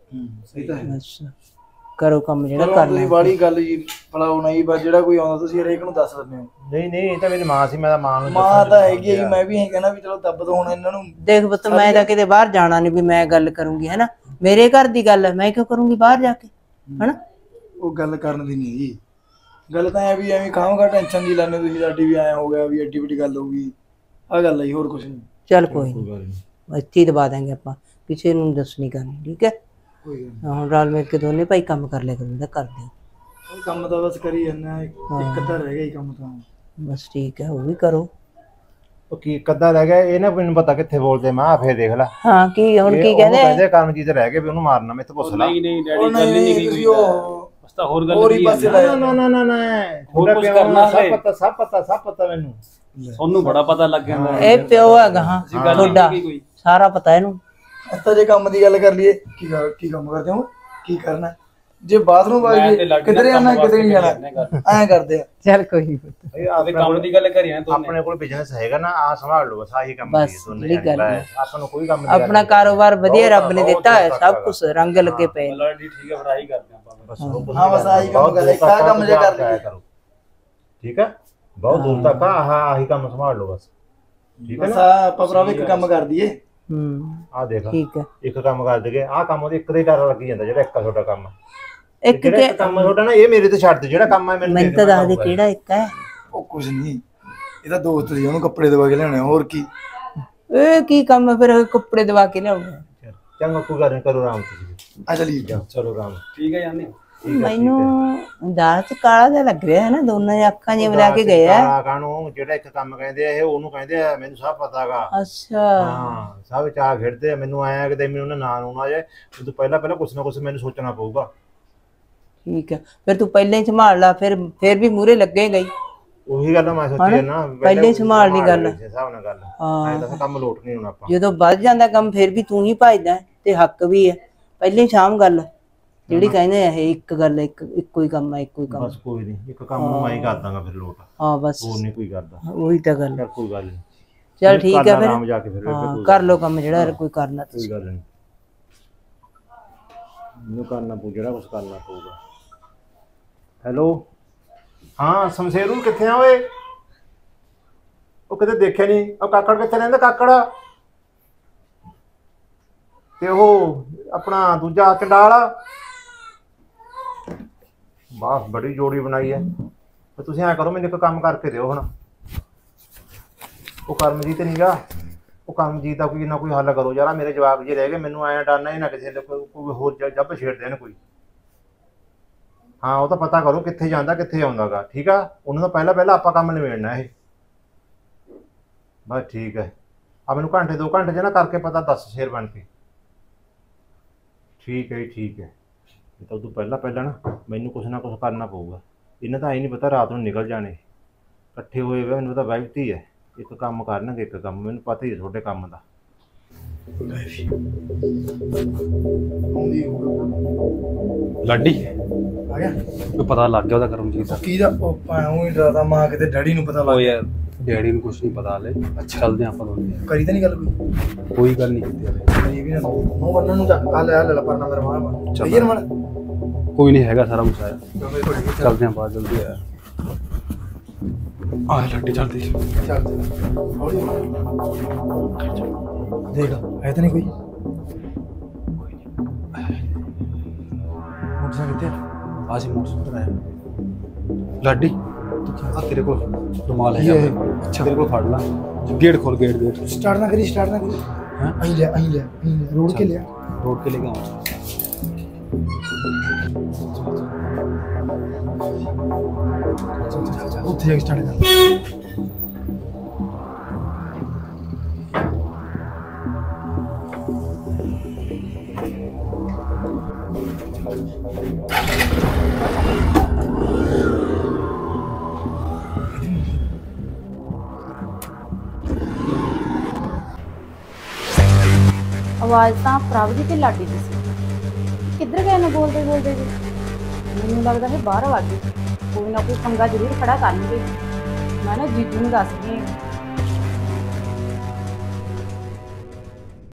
ਇਹ ਤਾਂ ਹੈ। ਬਸ ਕਰੋ ਕੰਮ ਜਿਹੜਾ ਤੁਸੀਂ ਕਰਨਾ। ਬਾੜੀ ਗੱਲ ਜੀ ਫਲਾਉ ਨਹੀਂ, ਬਸ ਜਿਹੜਾ ਕੋਈ ਆਉਂਦਾ ਤੁਸੀਂ ਹਰੇਕ ਨੂੰ ਦੱਸ ਦਿੰਦੇ ਹੋ। ਨਹੀਂ ਨਹੀਂ, ਇਹ ਤਾਂ ਮੇਰੀ ਮਾਂ ਸੀ, ਮੈਂ ਤਾਂ ਮਾਂ ਨੂੰ ਮਾਂ ਤਾਂ ਹੈਗੀ ਹੈ, ਮੈਂ ਵੀ ਇਹ ਕਹਿਣਾ ਵੀ ਚਲੋ ਦੱਬ ਦੋ ਹੁਣ ਇਹਨਾਂ ਨੂੰ। ਦੇਖ ਪੁੱਤ, ਮੈਂ ਤਾਂ ਕਿਤੇ ਬਾਹਰ ਜਾਣਾ ਨਹੀਂ ਵੀ ਮੈਂ ਗੱਲ ਕਰੂੰਗੀ, ਹੈਨਾ, ਮੇਰੇ ਘਰ ਦੀ ਗੱਲ ਹੈ, ਮੈਂ ਕਿਉਂ ਕਰੂੰਗੀ ਬਾਹਰ ਜਾ ਕੇ, ਹੈਨਾ। ਉਹ ਗੱਲ ਕਰਨ ਦੀ ਨਹੀਂ ਜੀ, ਗੱਲ ਤਾਂ ਐ ਵੀ ਐਵੇਂ ਖਾਵਾਂਗਾ ਟੈਨਸ਼ਨ ਜੀ ਲੈਣੇ ਤੁਸੀਂ, ਸਾਡੀ ਵੀ ਐਂ ਹੋ ਗਿਆ ਵੀ ਐਡੀ ਵੱਡੀ ਗੱਲ ਹੋ ਗਈ, ਆਹ ਗੱਲ ਹੈ, ਹੋਰ ਕੁਛ ਨਹੀਂ। ਚੱਲ ਕੋਈ ਨਹੀਂ, ਇੱਥੇ ਹੀ ਦਬਾ ਦਾਂਗੇ ਆਪਾਂ, ਕਿਸੇ ਨੂੰ ਦੱਸਣੀ ਕਰਨੀ, ਠੀਕ ਹੈ। ਕੋਈ ਗੱਲ ਹੁਣ ਰਲ ਮਿਲ ਕੇ ਦੋਨੇ ਭਾਈ ਕੰਮ ਕਰ ਲਿਆ ਕਰੂੰਗਾ, ਕਰਦੇ ਨਹੀਂ, ਕੰਮ ਤਾਂ ਬਸ ਕਰੀ ਜਾਂਦਾ, ਇੱਕ ਤਾਂ ਰਹਿ ਗਿਆ ਹੀ ਕੰਮ ਤਾਂ। ਬਸ ਠੀਕ ਹੈ, ਉਹ ਵੀ ਕਰੋ। ਉਹ ਕੀ ਕੱਦਾ ਰਹਿ ਗਿਆ, ਇਹ ਨਾ ਮੈਨੂੰ ਪਤਾ ਕਿੱਥੇ ਬੋਲਦੇ, ਮੈਂ ਫੇਰ ਦੇਖ ਲੈ। ਹਾਂ ਕੀ ਹੁਣ ਕੀ ਕਹਿੰਦੇ ਕਹਿੰਦੇ ਕਰਮਜੀਤ ਰਹਿ ਗਏ ਵੀ ਉਹਨੂੰ ਮਾਰਨਾ, ਮੈਂ ਤੇ ਪੁੱਛ ਲਾ। ਨਹੀਂ ਨਹੀਂ ਡੈਡੀ, ਗੱਲ ਨਹੀਂ ਕੀ ਕੋਈ, ਬਸ ਤਾਂ ਹੋਰ ਗੱਲ ਨਹੀਂ ਹੈ। ਨਾ ਨਾ ਨਾ ਨਾ ਨਾ, ਹੋਰ ਕੁਝ ਕਰਨਾ ਸਭ ਪਤਾ, ਸਭ ਪਤਾ, ਸਭ ਪਤਾ ਮੈਨੂੰ। ਉਹਨੂੰ ਬੜਾ ਪਤਾ ਲੱਗ ਗਿਆ। ਇਹ ਪਿਓ ਹੈਗਾ, ਹਾਂ ਤੁਹਾਡਾ ਸਾਰਾ ਪਤਾ ਇਹਨੂੰ। ਅੱਛਾ ਜੇ ਕੰਮ ਦੀ ਗੱਲ ਕਰ ਲਈਏ, ਕੀ ਕੀ ਕੰਮ ਕਰਦੇ ਹੋ, ਕੀ ਕਰਨਾ, ਜੇ ਬਾਥਰੂਮ ਵਾਲੀ ਕਿਧਰੇ ਆਣਾ ਕਿਧਰੇ ਨਹੀਂ ਜਾਣਾ, ਐਂ ਕਰਦੇ ਆ। ਚੱਲ ਕੋਈ ਨਹੀਂ, ਕੰਮ ਦੀ ਗੱਲ ਕਰੀਏ ਨਾ, ਆਪਣੇ ਕੋਲ ਬਿਜ਼ਨਸ ਹੈਗਾ ਨਾ, ਆ ਸੰਭਾਲ ਲਓ, ਬਸ ਆਹੀ ਕੰਮ ਬਸ ਜਿਹੜੀ ਗੱਲ ਹੈ, ਆਪਾਂ ਨੂੰ ਕੋਈ ਕੰਮ ਨਹੀਂ। ਆਪਣਾ ਕਾਰੋਬਾਰ ਵਧੀਆ ਰੱਬ ਨੇ ਦਿੱਤਾ ਹੈ, ਸਭ ਕੁਝ ਰੰਗ ਲੱਗੇ ਪਏ ਨੇ। ਜੀ ਠੀਕ ਹੈ, ਫੜਾਈ ਕਰਦੇ ਆਪਾਂ ਬਸ। ਹਾਂ ਬਸ ਆਹੀ ਕੰਮ ਕਰ, ਇੱਕ ਆ ਕੰਮ ਜੇ ਕਰ ਲਈਏ, ਠੀਕ ਹੈ। ਬਹੁਤ ਦੂਰ ਤੱਕ ਆਹ ਆਹੀ ਕੰਮ ਸੰਭਾਲ ਲਓ ਬਸ, ਠੀਕ ਹੈ ਬਸ ਨਾ। ਆਪਾਂ ਭਰਾ ਇੱਕ ਕੰਮ ਕਰ ਦਈਏ। ਹੂੰ ਆ ਦੇਖ, ਠੀਕ ਹੈ, ਇੱਕ ਕੰਮ ਕਰ ਦੇਗੇ, ਆਹ ਕੰਮ ਉਹਦੇ ਇੱਕ ਦੇ ਡਰ ਲੱਗੀ ਜਾਂਦਾ, ਜਿਹੜਾ ਇੱਕ ਤੁਹਾਡਾ ਕੰਮ ਇੱਕ ਜਿਹੜਾ ਕੰਮ ਤੁਹਾਡਾ ਨਾ, ਇਹ ਮੇਰੇ ਤੇ ਛੱਡ ਦੇ, ਜਿਹੜਾ ਕੰਮ ਹੈ ਮੈਨੂੰ ਮੈਨੂੰ ਤਾਂ ਦੱਸ ਦੇ ਕਿਹੜਾ ਇੱਕ ਹੈ। ਉਹ ਕੁਝ ਨਹੀਂ, ਇਹਦਾ ਦੋਸਤ ਸੀ, ਉਹਨੂੰ ਕੱਪੜੇ ਦਵਾ ਕੇ ਲਿਆਉਣੇ, ਹੋਰ ਕੀ। ਇਹ ਕੀ ਕੰਮ ਹੈ ਫਿਰ, ਕੱਪੜੇ ਦਵਾ ਕੇ ਲਿਆਉਣਾ। ਚੰਗਾ ਕੋਈ ਗੱਲ ਨਹੀਂ, ਕਰੋ ਆਰਾਮ ਤੁਸੀਂ। ਆ ਚਲੀ ਚਲੋ ਆਰਾਮ। ਠੀਕ ਹੈ ਜਾਂਦੇ। ਮੈਨੂੰ ਦਾਲ ਚ ਕਾਲਾ ਜਿਹਾ ਲੱਗ ਰਿਹਾ ਹੈ ਨਾ, ਦੋਨਾਂ ਦੀਆਂ ਅੱਖਾਂ ਜਿਹੀਆਂ ਮਿਲਾ ਕੇ ਗਏ ਆ। ਕਾਲਾ ਕਾਹਨੂੰ, ਜਿਹੜਾ ਇੱਕ ਕੰਮ ਕਹਿੰਦੇ ਆ ਇਹ ਉਹਨੂੰ ਕਹਿੰਦੇ ਆ, ਮੈਨੂੰ ਸਭ ਪਤਾਗਾ। ਅੱਛਾ ਹਾਂ ਸਭ ਚਾਹ ਖੇਡਦੇ ਆ, ਮੈਨੂੰ ਆਇਆ ਕਿਤੇ ਮੈਨੂੰ ਨਾ ਨਾਂ ਨੂੰ ਆ ਜਾਏ, ਤੂੰ ਪਹਿਲਾਂ ਪਹਿਲਾਂ ਕੁਛ ਨਾ ਕੁਛ ਮੈਨੂੰ ਸੋਚਣਾ ਪਊਗਾ। ਠੀਕ ਹੈ, ਫਿਰ ਤੂੰ ਪਹਿਲਾਂ ਹੀ ਸੰਭਾਲ ਲਾ, ਫਿਰ ਫਿਰ ਵੀ ਮੂਹਰੇ ਲੱਗੇਗਾ ਹੀ। ਉਹੀ ਗੱਲ ਮੈਂ ਸੋਚੀ ਨਾ, ਪਹਿਲੇ ਸੰਭਾਲ ਲਈ ਗੱਲ। ਹਿਸਾਬ ਨਾਲ ਗੱਲ, ਹਾਂ ਐਂ ਤਾਂ ਕੰਮ ਲੋਟ ਨਹੀਂ ਹੋਣਾ ਆਪਾਂ। ਜਦੋਂ ਵੱਧ ਜਾਂਦਾ ਕੰਮ, ਫਿਰ ਵੀ ਤੂੰ ਹੀ ਭਜਦਾ ਤੇ ਹੱਕ ਵੀ ਹੈ। ਪਹਿਲੇ ਸ਼ਾਮ ਗੱਲ ਜਿਹੜੀ ਕਹਿੰਦੇ ਆ, ਇਹ ਇੱਕ ਗੱਲ, ਇੱਕ ਇੱਕੋ ਹੀ ਕੰਮ ਹੈ, ਇੱਕੋ ਹੀ ਕੰਮ। ਬਸ ਕੋਈ ਨਹੀਂ, ਇੱਕ ਕੰਮ ਨੂੰ ਮੈਂ ਹੀ ਕਰ ਦਾਂਗਾ ਫਿਰ ਲੋਟ, ਹਾਂ ਬਸ ਹੋਰ ਨਹੀਂ ਕੋਈ ਕਰਦਾ। ਉਹੀ ਤਾਂ ਗੱਲ। ਚੱਲ ਕੋਈ ਗੱਲ ਨਹੀਂ, ਚੱਲ ਠੀਕ ਹੈ ਫਿਰ, ਆਰਾਮ ਜਾ ਕੇ ਫਿਰ ਹਾਂ ਕਰ ਲਓ ਕੰਮ ਜਿਹੜਾ ਕੋਈ ਕਰਨਾ। ਕੋਈ ਗੱਲ ਨਹੀਂ, ਮੈਨੂੰ ਕਰਨਾ ਪਊ ਜਿਹੜਾ ਕੁਛ ਕਰਨਾ ਪਊਗਾ। ਹੈਲੋ, ਹਾਂ ਸ਼ਮਸ਼ੇਰੂ ਕਿੱਥੇ ਆ ਓਏ? ਉਹ ਕਿਤੇ ਦੇਖਿਆ ਨਹੀਂ। ਉਹ ਕਾਕੜ ਕਿੱਥੇ ਰਹਿੰਦਾ? ਕਾਕੜ ਤੇ ਉਹ ਆਪਣਾ ਦੂਜਾ ਚੰਡਾਲ, ਬਾਸ ਬੜੀ ਜੋੜੀ ਬਣਾਈ ਹੈ। ਤੇ ਤੁਸੀਂ ਐਂ ਕਰੋ, ਮੈਨੂੰ ਇੱਕ ਕੰਮ ਕਰਕੇ ਦਿਓ ਹੁਣ। ਉਹ ਕਰਮਜੀਤ ਨੀਗਾ, ਉਹ ਕਰਮਜੀਤ ਦਾ ਕੋਈ ਨਾ ਕੋਈ ਹੱਲ ਕਰੋ ਯਾਰ, ਮੇਰੇ ਜਵਾਬ ਜੇ ਰਹਿ ਗਏ, ਮੈਨੂੰ ਐਂ ਡਰਨਾ ਹੀ ਨਾ ਕਿਸੇ ਦੇ ਕੋਈ ਹੋਰ ਜੱਬ ਛੇੜ ਦੇਣ ਕੋਈ। ਹਾਂ ਉਹ ਤਾਂ ਪਤਾ ਕਰੋ ਕਿੱਥੇ ਜਾਂਦਾ ਕਿੱਥੇ ਆਉਂਦਾ ਗਾ, ਠੀਕ ਆ। ਉਹਨੂੰ ਤਾਂ ਪਹਿਲਾਂ ਪਹਿਲਾਂ ਆਪਾਂ ਕੰਮ ਨਿਬੇੜਨਾ ਇਹ। ਬਸ ਠੀਕ ਹੈ, ਆ ਮੈਨੂੰ ਘੰਟੇ ਦੋ ਘੰਟੇ 'ਚ ਨਾ ਕਰਕੇ ਪਤਾ ਦੱਸ ਸ਼ੇਰ ਬਣ ਕੇ। ਠੀਕ ਹੈ ਜੀ ਠੀਕ ਹੈ। ਇਹ ਤਾਂ ਉਦੋਂ ਪਹਿਲਾਂ ਪਹਿਲਾਂ ਨਾ ਮੈਨੂੰ ਕੁਛ ਨਾ ਕੁਛ ਕਰਨਾ ਪਊਗਾ। ਇਹਨਾਂ ਤਾਂ ਐਂ ਨਹੀਂ ਪਤਾ ਰਾਤ ਨੂੰ ਨਿਕਲ ਜਾਣੇ ਇਕੱਠੇ ਹੋਏ ਹੋਏ, ਮੈਨੂੰ ਤਾਂ ਵੈਬਤੀ ਹੈ। ਇੱਕ ਕੰਮ ਕਰਨਗੇ ਇੱਕ ਕੰਮ, ਮੈਨੂੰ ਪਤਾ ਹੀ ਹੈ ਤੁਹਾਡੇ ਕੰਮ ਦਾ। ਆਉਂਦੀ ਹੋਊਗਾ। ਲਾਡੀ ਆ ਗਿਆ ਕੋਈ ਪਤਾ ਲੱਗ ਗਿਆ ਉਹਦਾ ਕਰਮਜੀਤ ਦਾ? ਕੀ ਦਾ ਉਹ ਭਾਵੇਂ ਡਰਦਾ ਮਾਂ ਕਿਤੇ ਡੈਡੀ ਨੂੰ ਪਤਾ ਲੱਗ ਉਹ ਗਿਆ। ਯਾਰ ਡੈਡੀ ਨੂੰ ਕੁਝ ਨਹੀਂ ਪਤਾ ਹਲੇ। ਅੱਛਾ। ਚੱਲਦੇ ਆਪਾਂ ਦੋਨੇ। ਕਰੀ ਤਾਂ ਨਹੀਂ ਗੱਲ ਕੋਈ? ਕੋਈ ਗੱਲ ਨਹੀਂ ਕੀਤੀ ਹਲੇ। ਇਹ ਵੀ ਨਾ ਉਹ ਬੰਨਣ ਨੂੰ ਚੱਕ ਆ ਲੈ ਆ ਲੈ ਪਰਨਾ ਮੇਰਾ ਮਾਰ ਚਾਹੀਏ ਨਾ ਮਨ ਕੋਈ ਨਹੀਂ ਹੈਗਾ ਸਾਰਾ ਕੁਝ ਆਇਆ। ਚੱਲਦੇ ਆਪਾਂ ਜਲਦੀ ਆ। ਆ ਲਾਡੀ ਚੱਲਦੀ। ਚੱਲ ਚੱਲ ਹੌਲੀ ਦੇਖ ਹੈ ਤਾਂ ਨਹੀਂ ਕੋਈ ਮੋਟਰਸਾਈਕਲ ਕਿੱਥੇ ਆ? ਆ ਸੀ ਮੋਟਰਸਾਈਕਲ ਆਇਆ। ਲਾਡੀ ਆ ਤੇਰੇ ਕੋਲ ਰੁਮਾਲ ਇਹ ਹੈ? ਹੈ। ਅੱਛਾ ਤੇਰੇ ਕੋਲ ਫੜ ਲਾ। ਗੇਟ ਖੋਲ ਗੇਟ ਗੇਟ। ਸਟਾਰਟ ਨਾ ਕਰੀ ਸਟਾਰਟ ਨਾ ਕਰੀ ਹਾਂ ਅਹੀਂ ਲਿਆ ਅਹੀਂ ਲਿਆ ਅਹੀਂ ਲਿਆ ਰੋਡ ਕੇ ਲਿਆ ਰੋਡ ਕੇ ਲੈ ਕੇ ਆਵਾਂ। ਉੱਥੇ ਜਾ ਕੇ ਸਟਾਰਟ ਕਰ। ਆਵਾਜ਼ ਤਾਂ ਪ੍ਰਭ ਦੀ ਤੇ ਲਾਡੀ ਦੀ ਸੀ। ਕਿੱਧਰ ਗਏ ਨੇ ਬੋਲਦੇ ਬੋਲਦੇ ਜੀ? ਮੈਨੂੰ ਲੱਗਦਾ ਹੈ ਬਾਹਰ ਆ ਗਏ। ਕੋਈ ਨਾ ਕੋਈ ਪੰਗਾ ਜ਼ਰੂਰ ਖੜਾ ਕਰਨਗੇ। ਮੈਂ ਨਾ ਜੀਜੂ ਨੂੰ ਦੱਸਦੀ ਹਾਂ